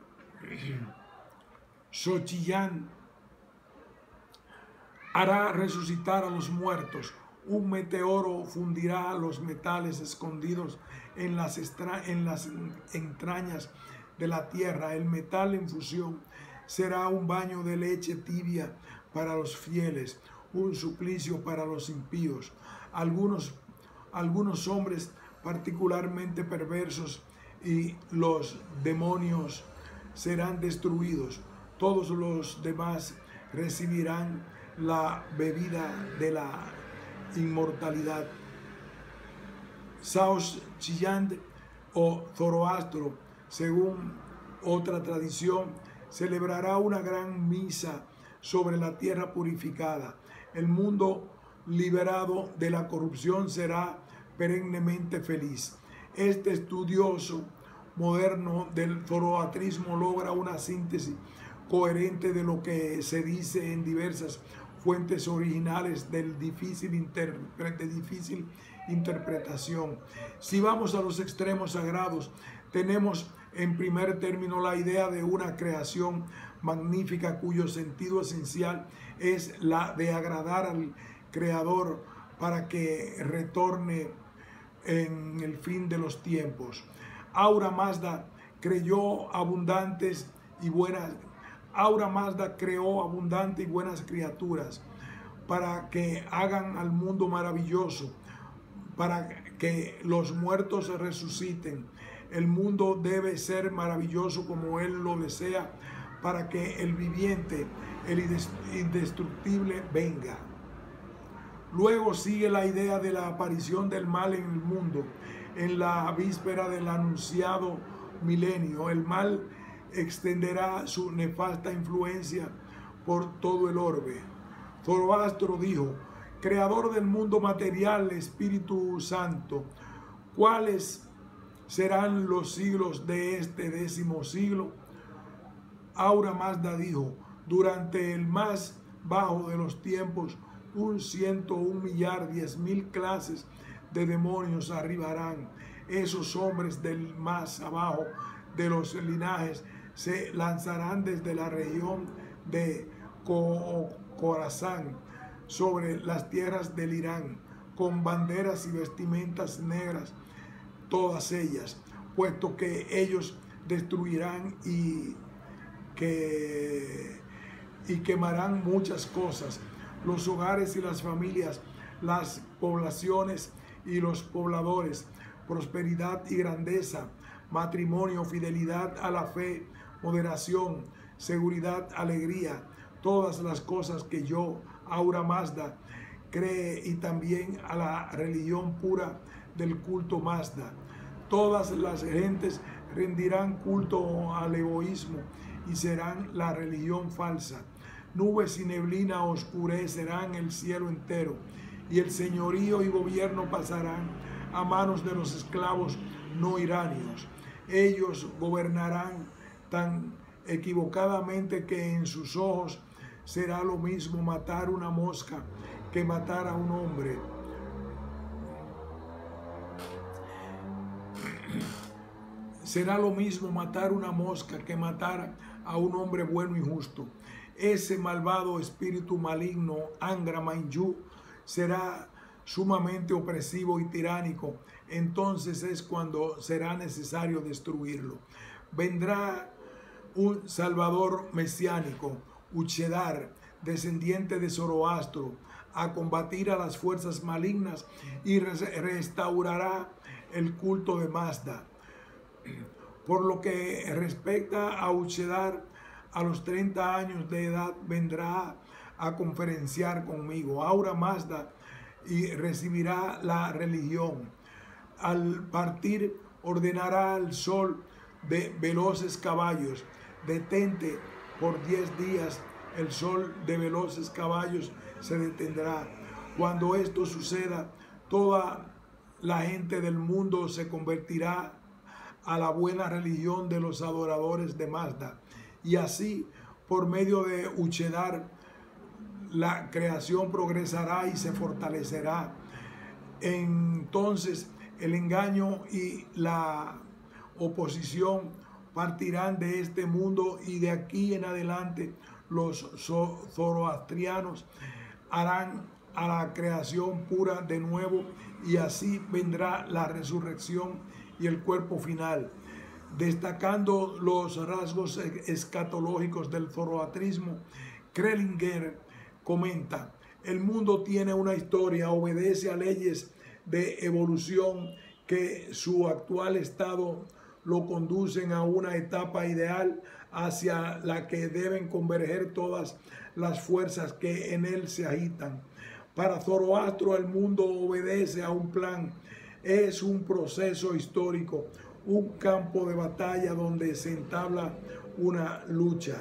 Xochitl, hará resucitar a los muertos. Un meteoro fundirá los metales escondidos en las, en las entrañas de la tierra. El metal en fusión será un baño de leche tibia para los fieles, un suplicio para los impíos. Algunos, algunos hombres particularmente perversos y los demonios serán destruidos. Todos los demás recibirán la bebida de la inmortalidad. Xochitl o Zoroastro, según otra tradición, celebrará una gran misa sobre la tierra purificada. El mundo liberado de la corrupción será perennemente feliz. Este estudioso moderno del zoroastrismo logra una síntesis coherente de lo que se dice en diversas fuentes originales del difícil, inter, de difícil interpretación. Si vamos a los extremos sagrados, tenemos en primer término la idea de una creación magnífica cuyo sentido esencial es la de agradar al Creador para que retorne en el fin de los tiempos. Ahura Mazda creyó abundantes y buenas Ahura Mazda creó abundantes y buenas criaturas para que hagan al mundo maravilloso, para que los muertos resuciten. El mundo debe ser maravilloso como Él lo desea, para que el viviente, el indestructible, venga. Luego sigue la idea de la aparición del mal en el mundo. En la víspera del anunciado milenio, el mal extenderá su nefasta influencia por todo el orbe. Zoroastro dijo: Creador del mundo material, Espíritu Santo, ¿cuáles serán los siglos de este décimo siglo? Ahura Mazda dijo: durante el más bajo de los tiempos, un ciento un millar, diez mil clases de demonios arribarán. Esos hombres del más abajo de los linajes se lanzarán desde la región de Corazán sobre las tierras del Irán, con banderas y vestimentas negras, todas ellas, puesto que ellos destruirán y, que, y quemarán muchas cosas, los hogares y las familias, las poblaciones y los pobladores, prosperidad y grandeza, matrimonio, fidelidad a la fe, moderación, seguridad, alegría, todas las cosas que yo, Ahura Mazda, cree, y también a la religión pura del culto Mazda. Todas las gentes rendirán culto al egoísmo y serán la religión falsa. Nubes y neblina oscurecerán el cielo entero, y el señorío y gobierno pasarán a manos de los esclavos no iranios. Ellos gobernarán tan equivocadamente que en sus ojos será lo mismo matar una mosca que matar a un hombre. Será lo mismo matar una mosca que matar a un hombre bueno y justo. Ese malvado espíritu maligno, Angra Mainyu, será sumamente opresivo y tiránico. Entonces es cuando será necesario destruirlo. Vendrá un salvador mesiánico, Uchedar, descendiente de Zoroastro, a combatir a las fuerzas malignas y restaurará el culto de Mazda. Por lo que respecta a Uchedar, a los treinta años de edad vendrá a conferenciar conmigo, Ahura Mazda, y recibirá la religión. Al partir ordenará al sol de veloces caballos: detente por diez días, el sol de veloces caballos se detendrá. Cuando esto suceda, toda la gente del mundo se convertirá a la buena religión de los adoradores de Mazda, y así, por medio de Uchedar, la creación progresará y se fortalecerá. Entonces el engaño y la oposición partirán de este mundo, y de aquí en adelante los zoroastrianos harán a la creación pura de nuevo, y así vendrá la resurrección y el cuerpo final. Destacando los rasgos escatológicos del zoroastrismo, Krelinger comenta: el mundo tiene una historia, obedece a leyes de evolución que su actual estado lo conducen a una etapa ideal hacia la que deben converger todas las fuerzas que en él se agitan. Para Zoroastro el mundo obedece a un plan, es un proceso histórico, un campo de batalla donde se entabla una lucha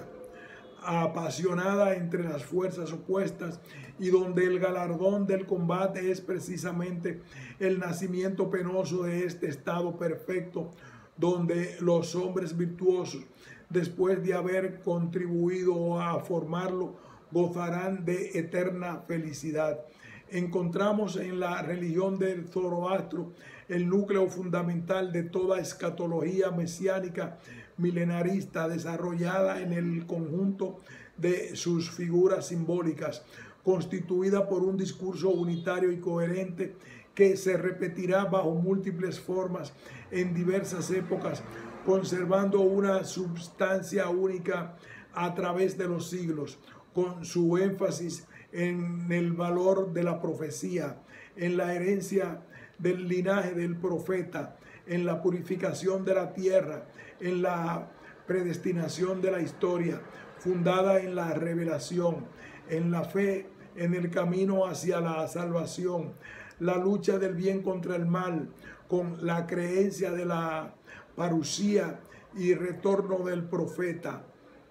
apasionada entre las fuerzas opuestas, y donde el galardón del combate es precisamente el nacimiento penoso de este estado perfecto, donde los hombres virtuosos, después de haber contribuido a formarlo, gozarán de eterna felicidad. Encontramos en la religión del Zoroastro el núcleo fundamental de toda escatología mesiánica milenarista, desarrollada en el conjunto de sus figuras simbólicas, constituida por un discurso unitario y coherente que se repetirá bajo múltiples formas en diversas épocas, conservando una substancia única a través de los siglos, con su énfasis en el valor de la profecía, en la herencia del linaje del profeta, en la purificación de la tierra, en la predestinación de la historia, fundada en la revelación, en la fe, en el camino hacia la salvación, la lucha del bien contra el mal, con la creencia de la parusía y retorno del profeta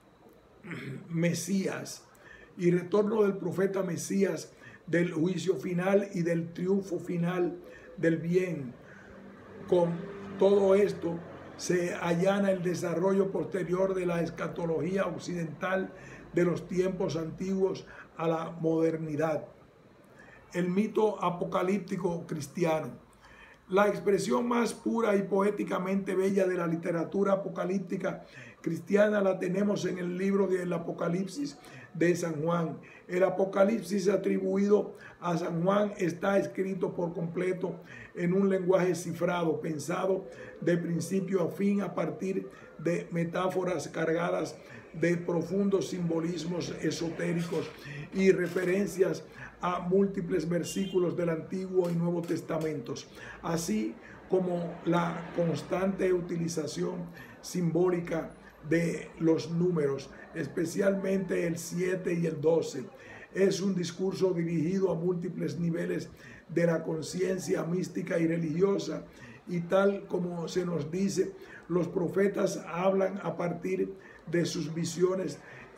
Mesías, y retorno del profeta Mesías, del juicio final y del triunfo final del bien. Con todo esto se allana el desarrollo posterior de la escatología occidental de los tiempos antiguos a la modernidad. El mito apocalíptico cristiano. La expresión más pura y poéticamente bella de la literatura apocalíptica cristiana la tenemos en el libro del Apocalipsis de San Juan. El Apocalipsis atribuido a San Juan está escrito por completo en un lenguaje cifrado, pensado de principio a fin a partir de metáforas cargadas de profundos simbolismos esotéricos y referencias a múltiples versículos del Antiguo y Nuevo Testamentos, así como la constante utilización simbólica de los números, especialmente el siete y el doce. Es un discurso dirigido a múltiples niveles de la conciencia mística y religiosa, y tal como se nos dice, los profetas hablan a partir de sus visiones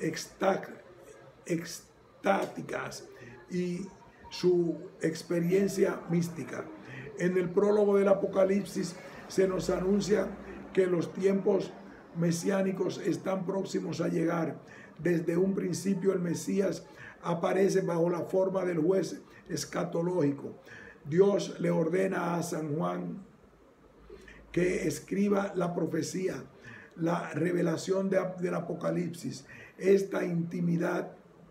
extáticas y su experiencia mística. En el prólogo del Apocalipsis se nos anuncia que los tiempos mesiánicos están próximos a llegar. Desde un principio el Mesías aparece bajo la forma del juez escatológico. Dios le ordena a San Juan que escriba la profecía, la revelación de, del Apocalipsis, esta intimidad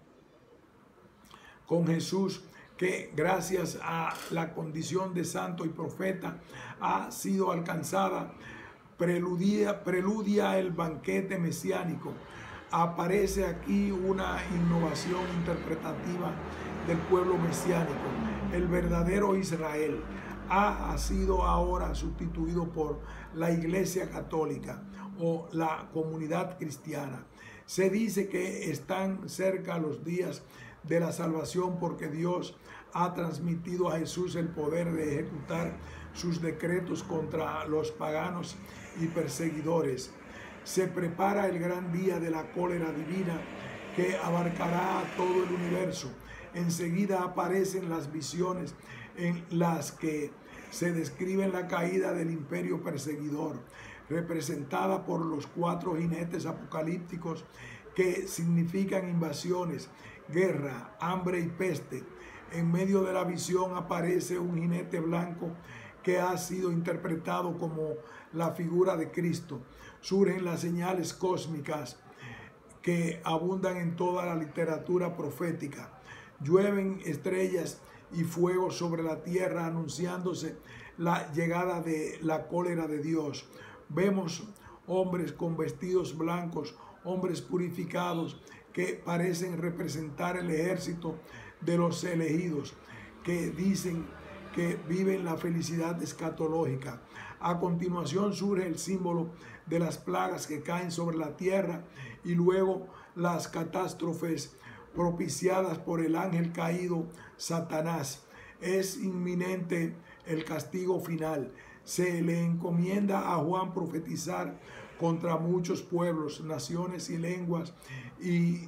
con Jesús, que gracias a la condición de santo y profeta ha sido alcanzada, preludia, preludia el banquete mesiánico. Aparece aquí una innovación interpretativa del pueblo mesiánico. El verdadero Israel ha sido ahora sustituido por la Iglesia Católica o la comunidad cristiana. Se dice que están cerca los días de la salvación porque Dios ha transmitido a Jesús el poder de ejecutar sus decretos contra los paganos y perseguidores. Se prepara el gran día de la cólera divina que abarcará a todo el universo. Enseguida aparecen las visiones en las que se describe la caída del imperio perseguidor, representada por los cuatro jinetes apocalípticos que significan invasiones, guerra, hambre y peste. En medio de la visión aparece un jinete blanco que ha sido interpretado como la figura de Cristo. Surgen las señales cósmicas que abundan en toda la literatura profética. Llueven estrellas y fuego sobre la tierra anunciándose la llegada de la cólera de Dios. Vemos hombres con vestidos blancos, hombres purificados que parecen representar el ejército de los elegidos, que dicen que viven la felicidad escatológica. A continuación surge el símbolo de las plagas que caen sobre la tierra y luego las catástrofes propiciadas por el ángel caído Satanás. Es inminente el castigo final. Se le encomienda a Juan profetizar contra muchos pueblos, naciones y lenguas, y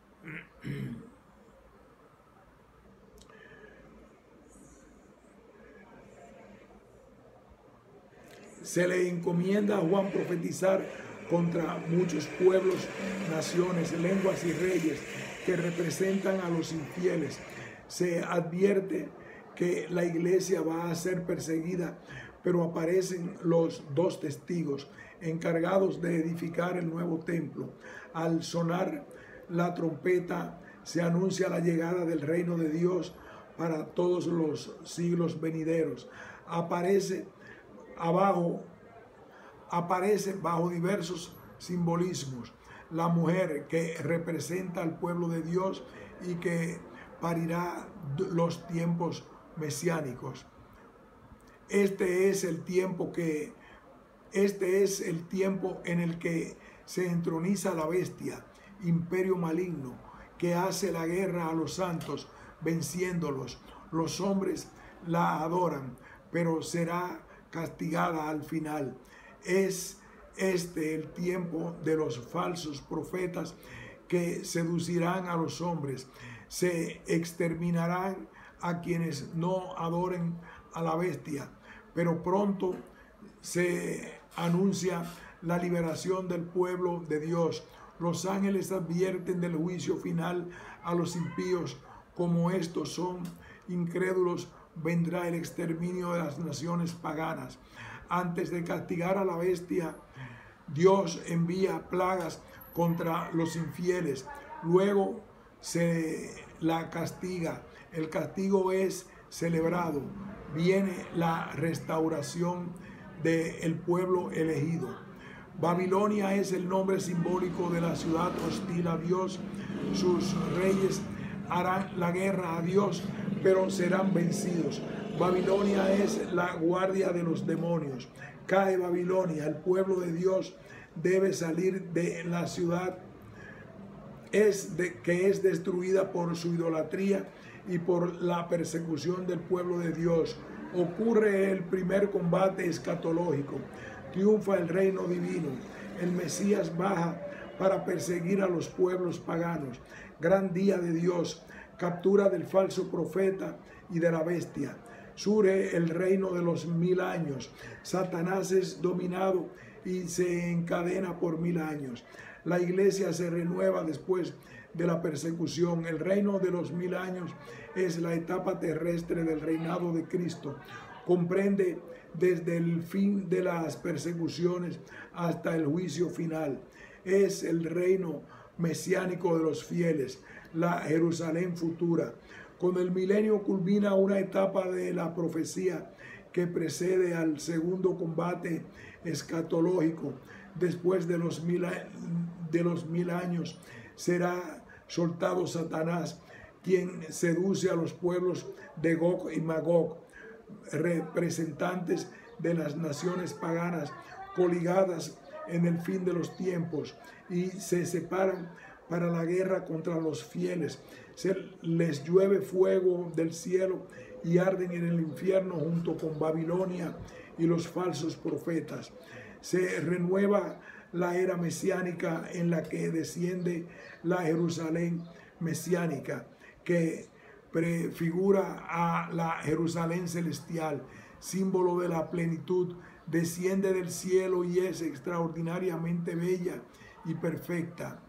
se le encomienda a Juan profetizar contra muchos pueblos, naciones, lenguas y reyes que representan a los infieles. Se advierte que la iglesia va a ser perseguida, pero aparecen los dos testigos encargados de edificar el nuevo templo. Al sonar la trompeta se anuncia la llegada del reino de Dios para todos los siglos venideros. Aparece abajo, aparece bajo diversos simbolismos la mujer que representa al pueblo de Dios y que parirá los tiempos mesiánicos. Este es el tiempo que este es el tiempo en el que se entroniza la bestia, imperio maligno, que hace la guerra a los santos, venciéndolos. Los hombres la adoran, pero será castigada al final. Es este el tiempo de los falsos profetas que seducirán a los hombres. Se exterminarán a quienes no adoren a la bestia, pero pronto se anuncia la liberación del pueblo de Dios. Los ángeles advierten del juicio final a los impíos. Como estos son incrédulos, vendrá el exterminio de las naciones paganas. Antes de castigar a la bestia, Dios envía plagas contra los infieles. Luego se la castiga. El castigo es celebrado. Viene la restauración del pueblo elegido. Babilonia es el nombre simbólico de la ciudad hostil a Dios. Sus reyes harán la guerra a Dios, pero serán vencidos. Babilonia es la guardia de los demonios. Cae Babilonia, el pueblo de Dios debe salir de la ciudad es de, que es destruida por su idolatría y por la persecución del pueblo de Dios. Ocurre el primer combate escatológico. Triunfa el reino divino. El Mesías baja para perseguir a los pueblos paganos. Gran día de Dios. Captura del falso profeta y de la bestia. Surge el reino de los mil años. Satanás es dominado y se encadena por mil años. La iglesia se renueva después de la persecución. El reino de los mil años es la etapa terrestre del reinado de Cristo. Comprende desde el fin de las persecuciones hasta el juicio final. Es el reino mesiánico de los fieles, la Jerusalén futura. Con el milenio culmina una etapa de la profecía que precede al segundo combate escatológico. Después de los mil, de los mil años será soltado Satanás, quien seduce a los pueblos de Gog y Magog, representantes de las naciones paganas coligadas en el fin de los tiempos, y se separan para la guerra contra los fieles. Se les llueve fuego del cielo y arden en el infierno junto con Babilonia y los falsos profetas. Se renueva la era mesiánica en la que desciende la Jerusalén mesiánica, que prefigura a la Jerusalén celestial, símbolo de la plenitud. Desciende del cielo y es extraordinariamente bella y perfecta.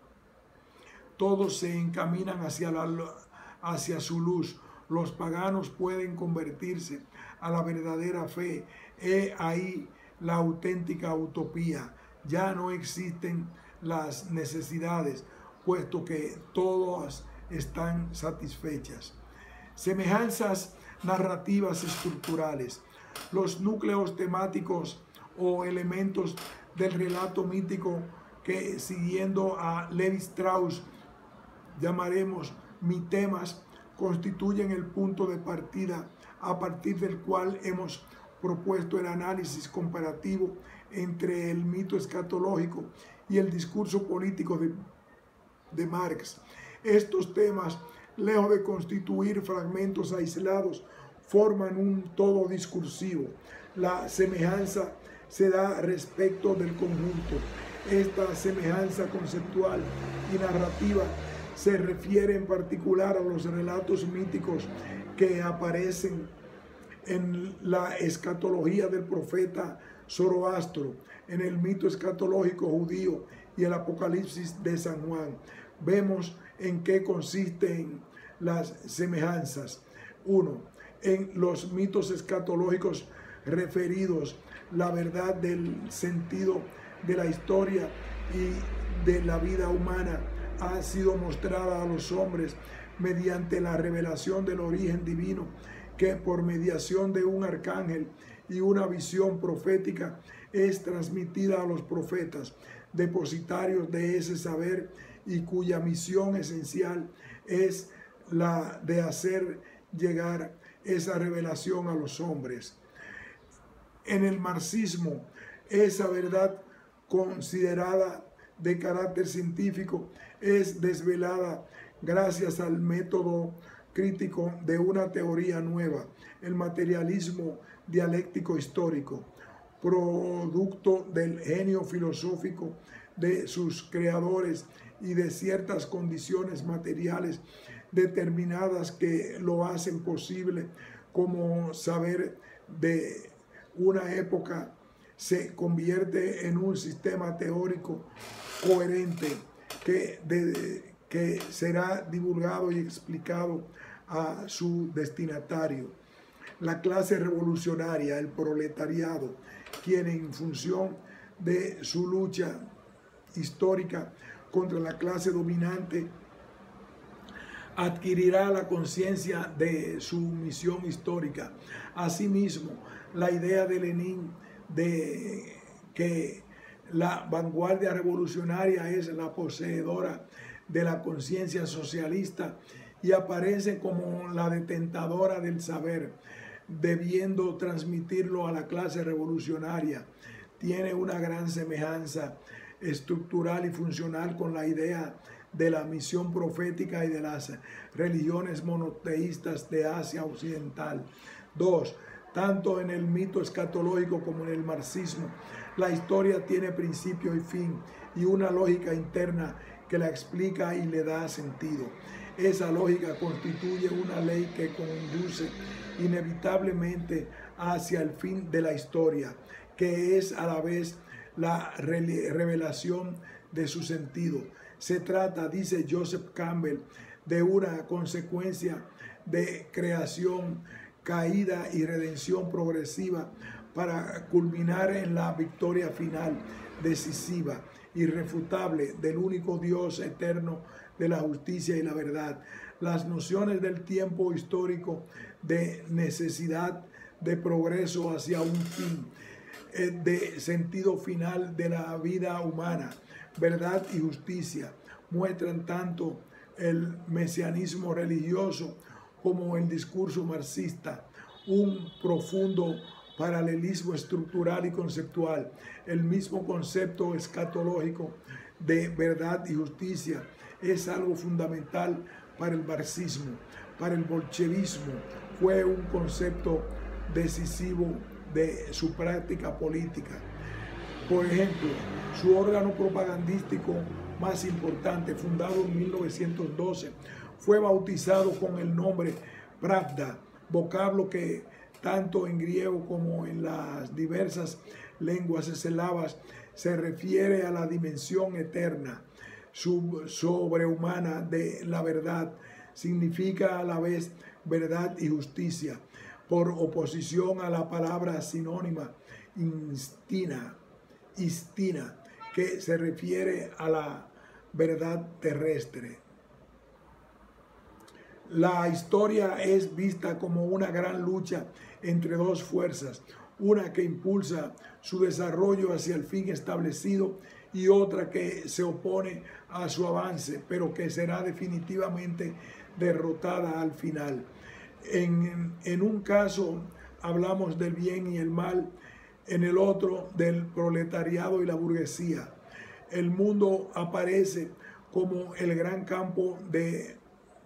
Todos se encaminan hacia, la, hacia su luz. Los paganos pueden convertirse a la verdadera fe. He ahí la auténtica utopía. Ya no existen las necesidades, puesto que todas están satisfechas. Semejanzas narrativas estructurales. Los núcleos temáticos o elementos del relato mítico que, siguiendo a Levi Strauss, llamaremos mitemas, constituyen el punto de partida a partir del cual hemos propuesto el análisis comparativo entre el mito escatológico y el discurso político de, de Marx. Estos temas, lejos de constituir fragmentos aislados, forman un todo discursivo. La semejanza se da respecto del conjunto. Esta semejanza conceptual y narrativa se refiere en particular a los relatos míticos que aparecen en la escatología del profeta Zoroastro, en el mito escatológico judío y el Apocalipsis de San Juan. Vemos en qué consisten las semejanzas. Uno, en los mitos escatológicos referidos, la verdad del sentido de la historia y de la vida humana ha sido mostrada a los hombres mediante la revelación del origen divino, que por mediación de un arcángel y una visión profética es transmitida a los profetas, depositarios de ese saber, y cuya misión esencial es la de hacer llegar esa revelación a los hombres. En el marxismo, esa verdad considerada de carácter científico es desvelada gracias al método crítico de una teoría nueva, el materialismo dialéctico histórico, producto del genio filosófico de sus creadores y de ciertas condiciones materiales determinadas que lo hacen posible, como saber de una época se convierte en un sistema teórico coherente que, de, que será divulgado y explicado a su destinatario. La clase revolucionaria, el proletariado, quien en función de su lucha histórica contra la clase dominante adquirirá la conciencia de su misión histórica. Asimismo, la idea de Lenin de que la vanguardia revolucionaria es la poseedora de la conciencia socialista y aparece como la detentadora del saber, debiendo transmitirlo a la clase revolucionaria, tiene una gran semejanza estructural y funcional con la idea de la misión profética y de las religiones monoteístas de Asia Occidental. Dos, tanto en el mito escatológico como en el marxismo, la historia tiene principio y fin y una lógica interna que la explica y le da sentido. Esa lógica constituye una ley que conduce inevitablemente hacia el fin de la historia, que es a la vez la revelación de su sentido. Se trata, dice Joseph Campbell, de una consecuencia de creación, caída y redención progresiva para culminar en la victoria final, decisiva, irrefutable del único Dios eterno de la justicia y la verdad. Las nociones del tiempo histórico de necesidad de progreso hacia un fin, de sentido final de la vida humana, verdad y justicia, muestran tanto el mesianismo religioso como el discurso marxista, un profundo paralelismo estructural y conceptual. El mismo concepto escatológico de verdad y justicia es algo fundamental para el marxismo. Para el bolchevismo fue un concepto decisivo de su práctica política. Por ejemplo, su órgano propagandístico más importante, fundado en mil novecientos doce, fue bautizado con el nombre Pravda, vocablo que tanto en griego como en las diversas lenguas eslavas se refiere a la dimensión eterna, sub sobrehumana de la verdad. Significa a la vez verdad y justicia, por oposición a la palabra sinónima instina, istina, que se refiere a la verdad terrestre. La historia es vista como una gran lucha entre dos fuerzas, una que impulsa su desarrollo hacia el fin establecido y otra que se opone a su avance, pero que será definitivamente derrotada al final. En, en un caso hablamos del bien y el mal, en el otro del proletariado y la burguesía. El mundo aparece como el gran campo de,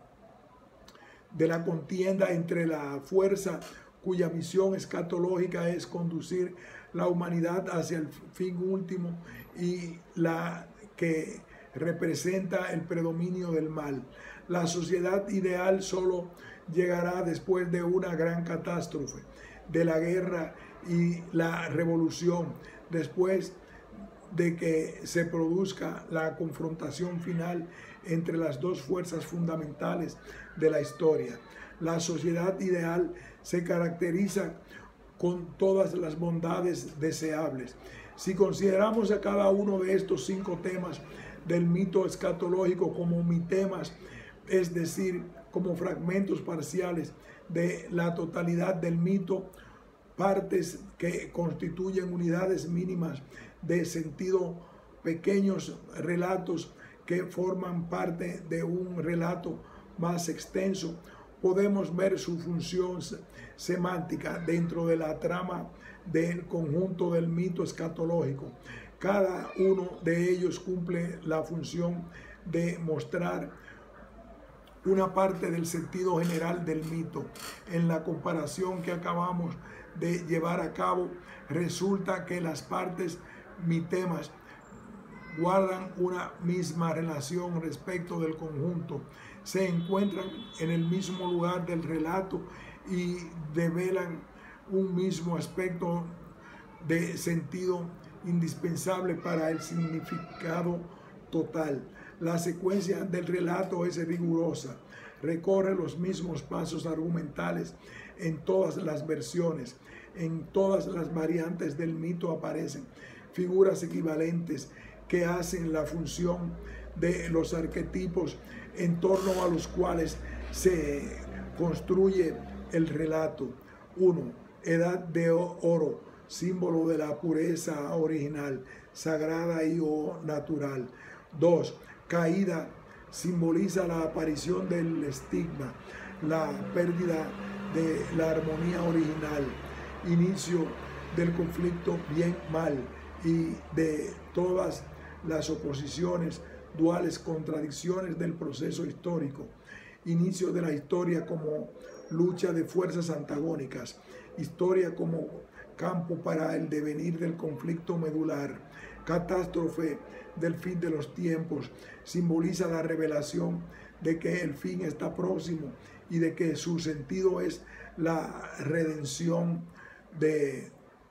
de la contienda entre la fuerza cuya misión escatológica es conducir la humanidad hacia el fin último y la que representa el predominio del mal. La sociedad ideal solo llegará después de una gran catástrofe, de la guerra y la revolución, después de que se produzca la confrontación final entre las dos fuerzas fundamentales de la historia. La sociedad ideal se caracteriza con todas las bondades deseables. Si consideramos a cada uno de estos cinco temas del mito escatológico como mitemas, es decir, como fragmentos parciales de la totalidad del mito, partes que constituyen unidades mínimas de sentido, pequeños relatos que forman parte de un relato más extenso, podemos ver su función semántica dentro de la trama del conjunto del mito escatológico. Cada uno de ellos cumple la función de mostrar una parte del sentido general del mito. En la comparación que acabamos de llevar a cabo, resulta que las partes mitemas guardan una misma relación respecto del conjunto, se encuentran en el mismo lugar del relato y develan un mismo aspecto de sentido indispensable para el significado total. La secuencia del relato es rigurosa, recorre los mismos pasos argumentales en todas las versiones. En todas las variantes del mito aparecen figuras equivalentes que hacen la función de los arquetipos en torno a los cuales se construye el relato. uno. Edad de oro, símbolo de la pureza original, sagrada y o natural. dos. Caída, simboliza la aparición del estigma, la pérdida de la armonía original, inicio del conflicto bien-mal y de todas las oposiciones, duales contradicciones del proceso histórico, inicio de la historia como lucha de fuerzas antagónicas, historia como campo para el devenir del conflicto medular, catástrofe del fin de los tiempos, simboliza la revelación de que el fin está próximo y de que su sentido es la redención de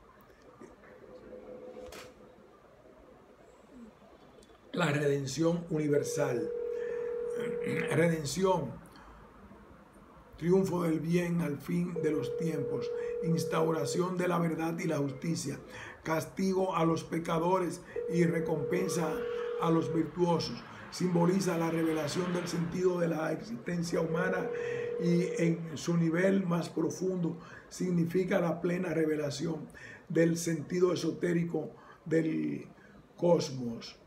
la redención universal. Redención, triunfo del bien al fin de los tiempos, instauración de la verdad y la justicia, castigo a los pecadores y recompensa a los virtuosos. Simboliza la revelación del sentido de la existencia humana y en su nivel más profundo significa la plena revelación del sentido esotérico del cosmos.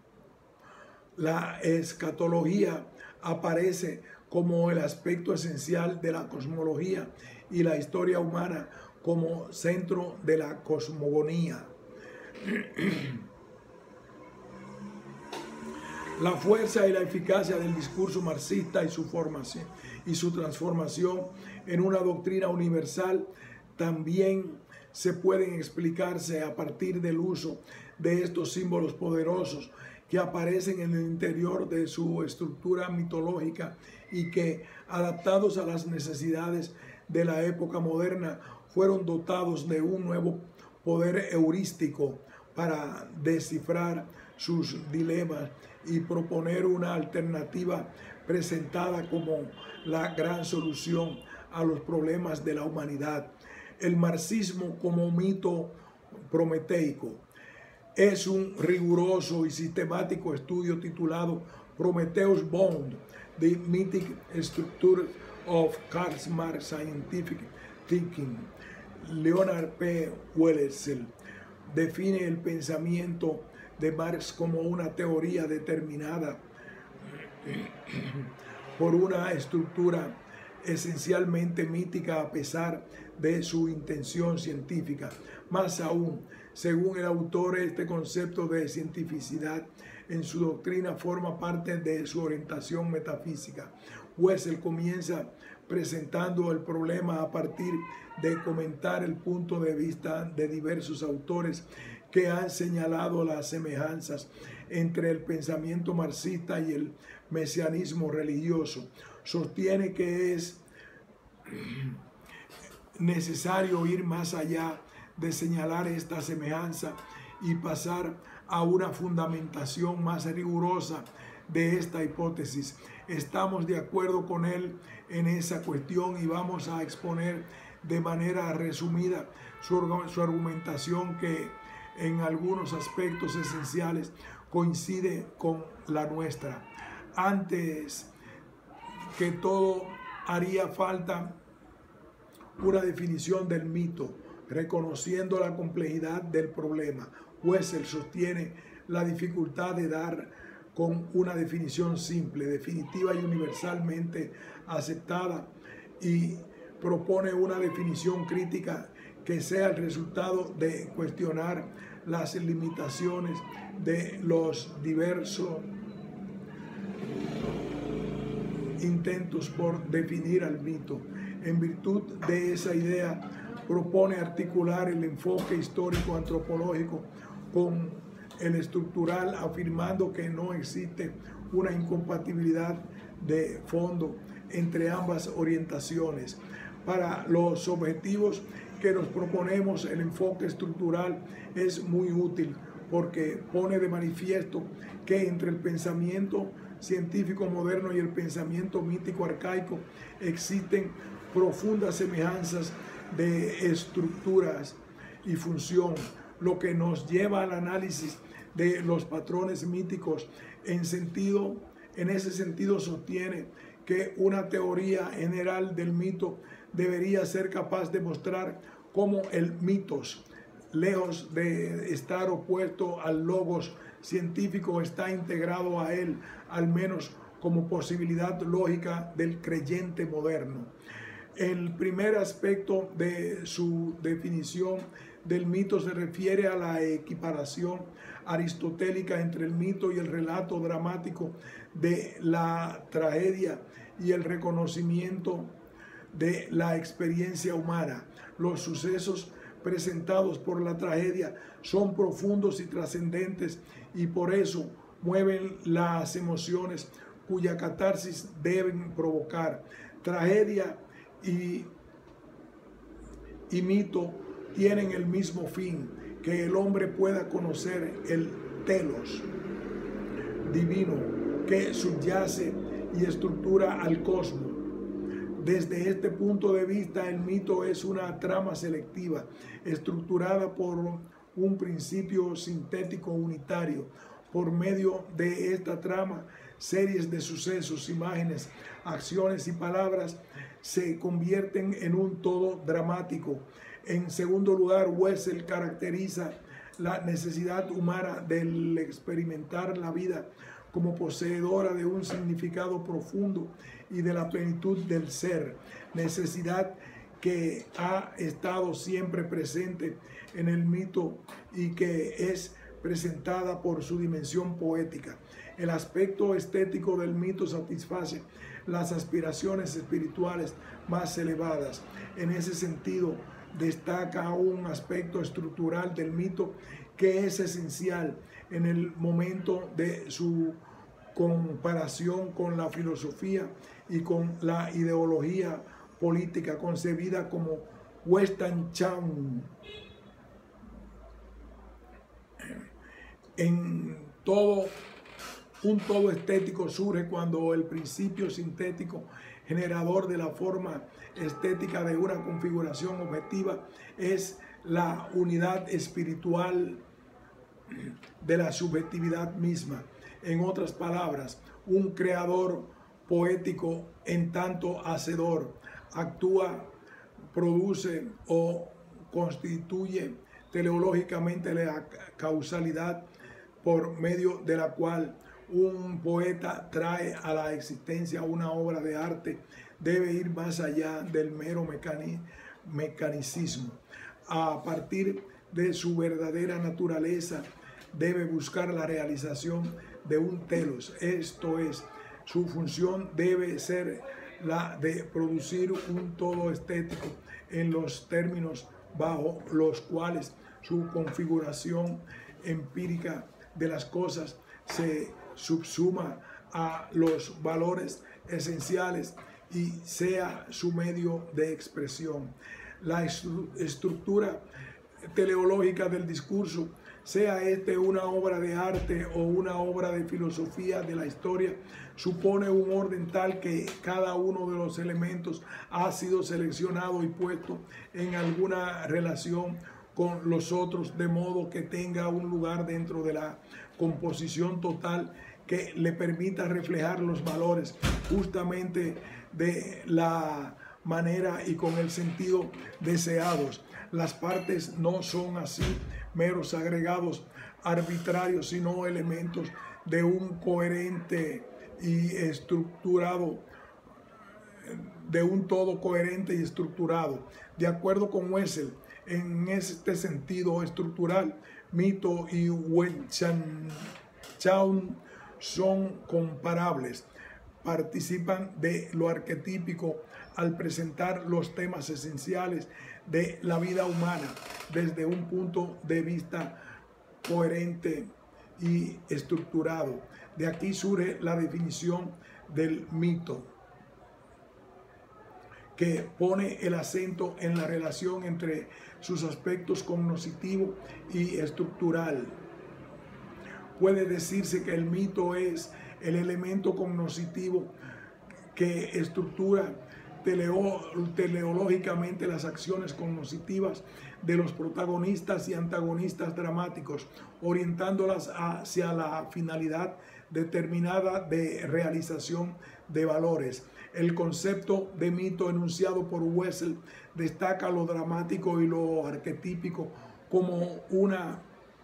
La escatología aparece como el aspecto esencial de la cosmología y la historia humana como centro de la cosmogonía. La fuerza y la eficacia del discurso marxista y su formación y su transformación en una doctrina universal también se pueden explicarse a partir del uso de estos símbolos poderosos que aparecen en el interior de su estructura mitológica y que, adaptados a las necesidades de la época moderna, fueron dotados de un nuevo poder heurístico para descifrar sus dilemas y proponer una alternativa presentada como la gran solución a los problemas de la humanidad. El marxismo como mito prometeico es un riguroso y sistemático estudio titulado Prometheus Bound, The Mythic Structure of Karl Marx Scientific Thinking. Leonard P. Wetzel define el pensamiento de Marx como una teoría determinada por una estructura esencialmente mítica a pesar de su intención científica. Más aún, según el autor, este concepto de cientificidad en su doctrina forma parte de su orientación metafísica. Wetzel comienza presentando el problema a partir de comentar el punto de vista de diversos autores que han señalado las semejanzas entre el pensamiento marxista y el mesianismo religioso. Sostiene que es necesario ir más allá de señalar esta semejanza y pasar a una fundamentación más rigurosa de esta hipótesis. Estamos de acuerdo con él en esa cuestión y vamos a exponer de manera resumida su, su argumentación, que en algunos aspectos esenciales coincide con la nuestra. Antes que todo, haría falta una definición del mito, reconociendo la complejidad del problema. Wetzel sostiene la dificultad de dar con una definición simple, definitiva y universalmente aceptada, y propone una definición crítica que sea el resultado de cuestionar las limitaciones de los diversos intentos por definir al mito. En virtud de esa idea, propone articular el enfoque histórico antropológico con el estructural, afirmando que no existe una incompatibilidad de fondo entre ambas orientaciones. Para los objetivos que nos proponemos, el enfoque estructural es muy útil porque pone de manifiesto que entre el pensamiento científico moderno y el pensamiento mítico arcaico existen profundas semejanzas de estructuras y función, lo que nos lleva al análisis de los patrones míticos. En sentido, en ese sentido sostiene que una teoría general del mito debería ser capaz de mostrar cómo el mitos, lejos de estar opuesto al logos científico, está integrado a él, al menos como posibilidad lógica del creyente moderno. El primer aspecto de su definición del mito se refiere a la equiparación aristotélica entre el mito y el relato dramático de la tragedia y el reconocimiento de la experiencia humana. Los sucesos presentados por la tragedia son profundos y trascendentes y por eso mueven las emociones cuya catarsis deben provocar. Tragedia y, y mito tienen el mismo fin, que el hombre pueda conocer el telos divino que subyace y estructura al cosmos. Desde este punto de vista, el mito es una trama selectiva, estructurada por un principio sintético unitario. Por medio de esta trama, series de sucesos, imágenes, acciones y palabras se convierten en un todo dramático. En segundo lugar, Wessel caracteriza la necesidad humana del experimentar la vida como poseedora de un significado profundo y de la plenitud del ser, necesidad que ha estado siempre presente en el mito y que es presentada por su dimensión poética. El aspecto estético del mito satisface las aspiraciones espirituales más elevadas. En ese sentido, destaca un aspecto estructural del mito que es esencial en el momento de su comparación con la filosofía y con la ideología política concebida como Western Chaun. En todo, un todo estético surge cuando el principio sintético generador de la forma estética de una configuración objetiva es la unidad espiritual de la subjetividad misma. En otras palabras, un creador poético en tanto hacedor actúa, produce o constituye teleológicamente la causalidad por medio de la cual un poeta trae a la existencia una obra de arte. Debe ir más allá del mero mecani- mecanicismo. A partir de su verdadera naturaleza, debe buscar la realización de un telos, esto es, su función debe ser la de producir un todo estético en los términos bajo los cuales su configuración empírica de las cosas se subsuma a los valores esenciales y sea su medio de expresión. La estructura teleológica del discurso, sea este una obra de arte o una obra de filosofía de la historia, supone un orden tal que cada uno de los elementos ha sido seleccionado y puesto en alguna relación con los otros, de modo que tenga un lugar dentro de la composición total que le permita reflejar los valores justamente de la manera y con el sentido deseados. Las partes no son así meros agregados arbitrarios, sino elementos de un coherente y estructurado, de un todo coherente y estructurado. De acuerdo con Wessel, en este sentido estructural, mito y Western Chaun son comparables. Participan de lo arquetípico al presentar los temas esenciales de la vida humana desde un punto de vista coherente y estructurado. De aquí surge la definición del mito, que pone el acento en la relación entre sus aspectos cognoscitivo y estructural. Puede decirse que el mito es el elemento cognoscitivo que estructura teleo, teleológicamente las acciones cognitivas de los protagonistas y antagonistas dramáticos, orientándolas hacia la finalidad determinada de realización de valores. El concepto de mito enunciado por Wessel destaca lo dramático y lo arquetípico como una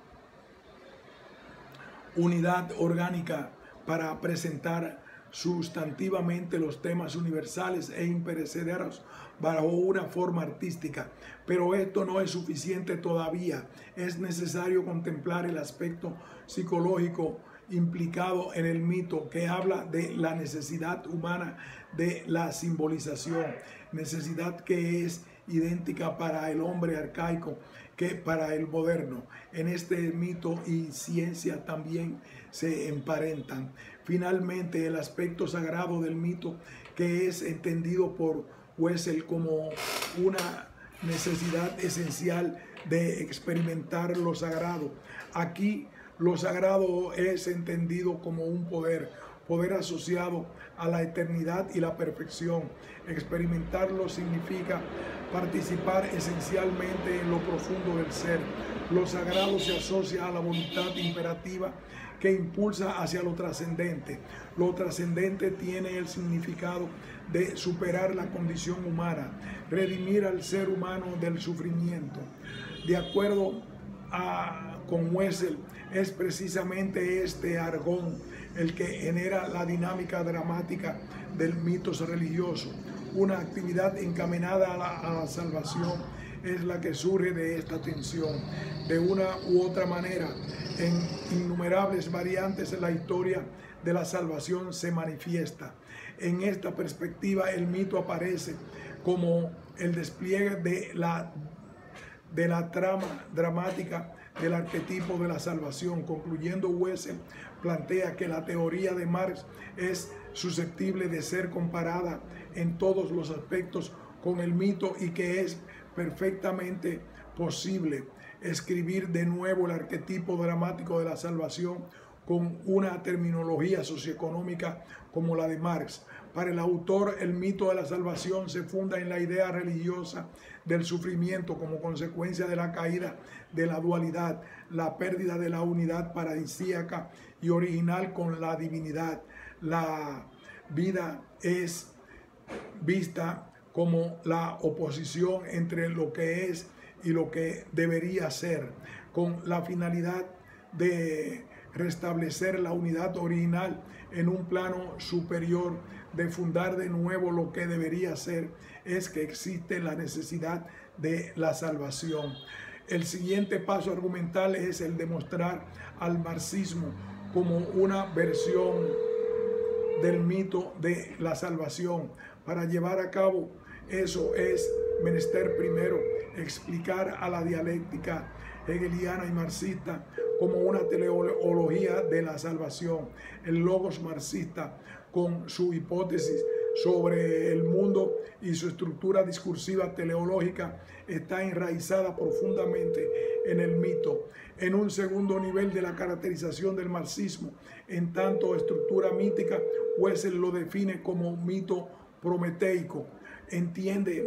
unidad orgánica para presentar sustantivamente los temas universales e imperecederos bajo una forma artística. Pero esto no es suficiente todavía. Es necesario contemplar el aspecto psicológico implicado en el mito, que habla de la necesidad humana de la simbolización, necesidad que es idéntica para el hombre arcaico que para el moderno. En este mito y ciencia también se emparentan. Finalmente, el aspecto sagrado del mito, que es entendido por Wessel como una necesidad esencial de experimentar lo sagrado. Aquí lo sagrado es entendido como un poder, poder asociado a la eternidad y la perfección. Experimentarlo significa participar esencialmente en lo profundo del ser. Lo sagrado se asocia a la voluntad imperativa que impulsa hacia lo trascendente. Lo trascendente tiene el significado de superar la condición humana, redimir al ser humano del sufrimiento. De acuerdo a, con Wessel, es precisamente este argón el que genera la dinámica dramática del mito religioso. Una actividad encaminada a la, a la salvación es la que surge de esta tensión. De una u otra manera, en innumerables variantes en la historia de la salvación se manifiesta. En esta perspectiva, el mito aparece como el despliegue de la, de la trama dramática del arquetipo de la salvación. Concluyendo, Wessel plantea que la teoría de Marx es susceptible de ser comparada en todos los aspectos con el mito y que es perfectamente posible escribir de nuevo el arquetipo dramático de la salvación con una terminología socioeconómica como la de Marx. Para el autor, el mito de la salvación se funda en la idea religiosa del sufrimiento como consecuencia de la caída de la dualidad, la pérdida de la unidad paradisíaca y original con la divinidad. La vida es vista como la oposición entre lo que es y lo que debería ser, con la finalidad de restablecer la unidad original en un plano superior, de fundar de nuevo lo que debería ser. Es que existe la necesidad de la salvación. El siguiente paso argumental es el de mostrar al marxismo como una versión del mito de la salvación. Para llevar a cabo eso es menester primero explicar a la dialéctica hegeliana y marxista como una teleología de la salvación. El logos marxista, con su hipótesis sobre el mundo y su estructura discursiva teleológica, está enraizada profundamente en el mito. En un segundo nivel de la caracterización del marxismo, en tanto estructura mítica, Wessel lo define como mito prometeico. Entiende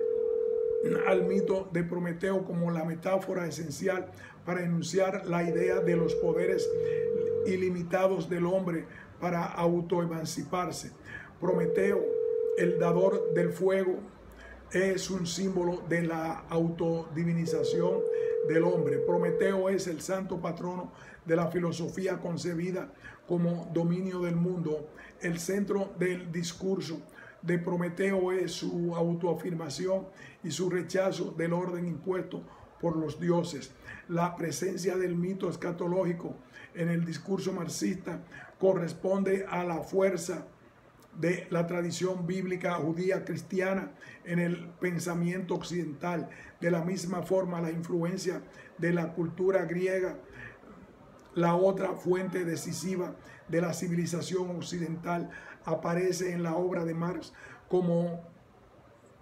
al mito de Prometeo como la metáfora esencial para enunciar la idea de los poderes ilimitados del hombre para autoemanciparse. Prometeo, el dador del fuego, es un símbolo de la autodivinización del hombre. Prometeo es el santo patrono de la filosofía concebida como dominio del mundo. El centro del discurso de Prometeo es su autoafirmación y su rechazo del orden impuesto por los dioses. La presencia del mito escatológico en el discurso marxista corresponde a la fuerza de la tradición bíblica judía cristiana en el pensamiento occidental. De la misma forma, la influencia de la cultura griega, la otra fuente decisiva de la civilización occidental, aparece en la obra de Marx como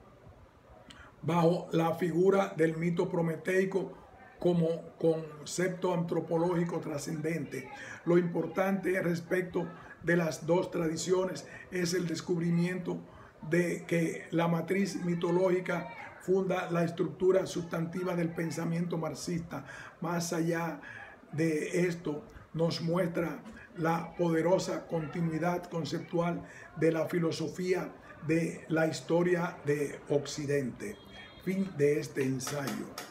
bajo la figura del mito prometeico como concepto antropológico trascendente. Lo importante respecto de las dos tradiciones es el descubrimiento de que la matriz mitológica funda la estructura sustantiva del pensamiento marxista. Más allá de esto, nos muestra la poderosa continuidad conceptual de la filosofía de la historia de Occidente. Fin de este ensayo.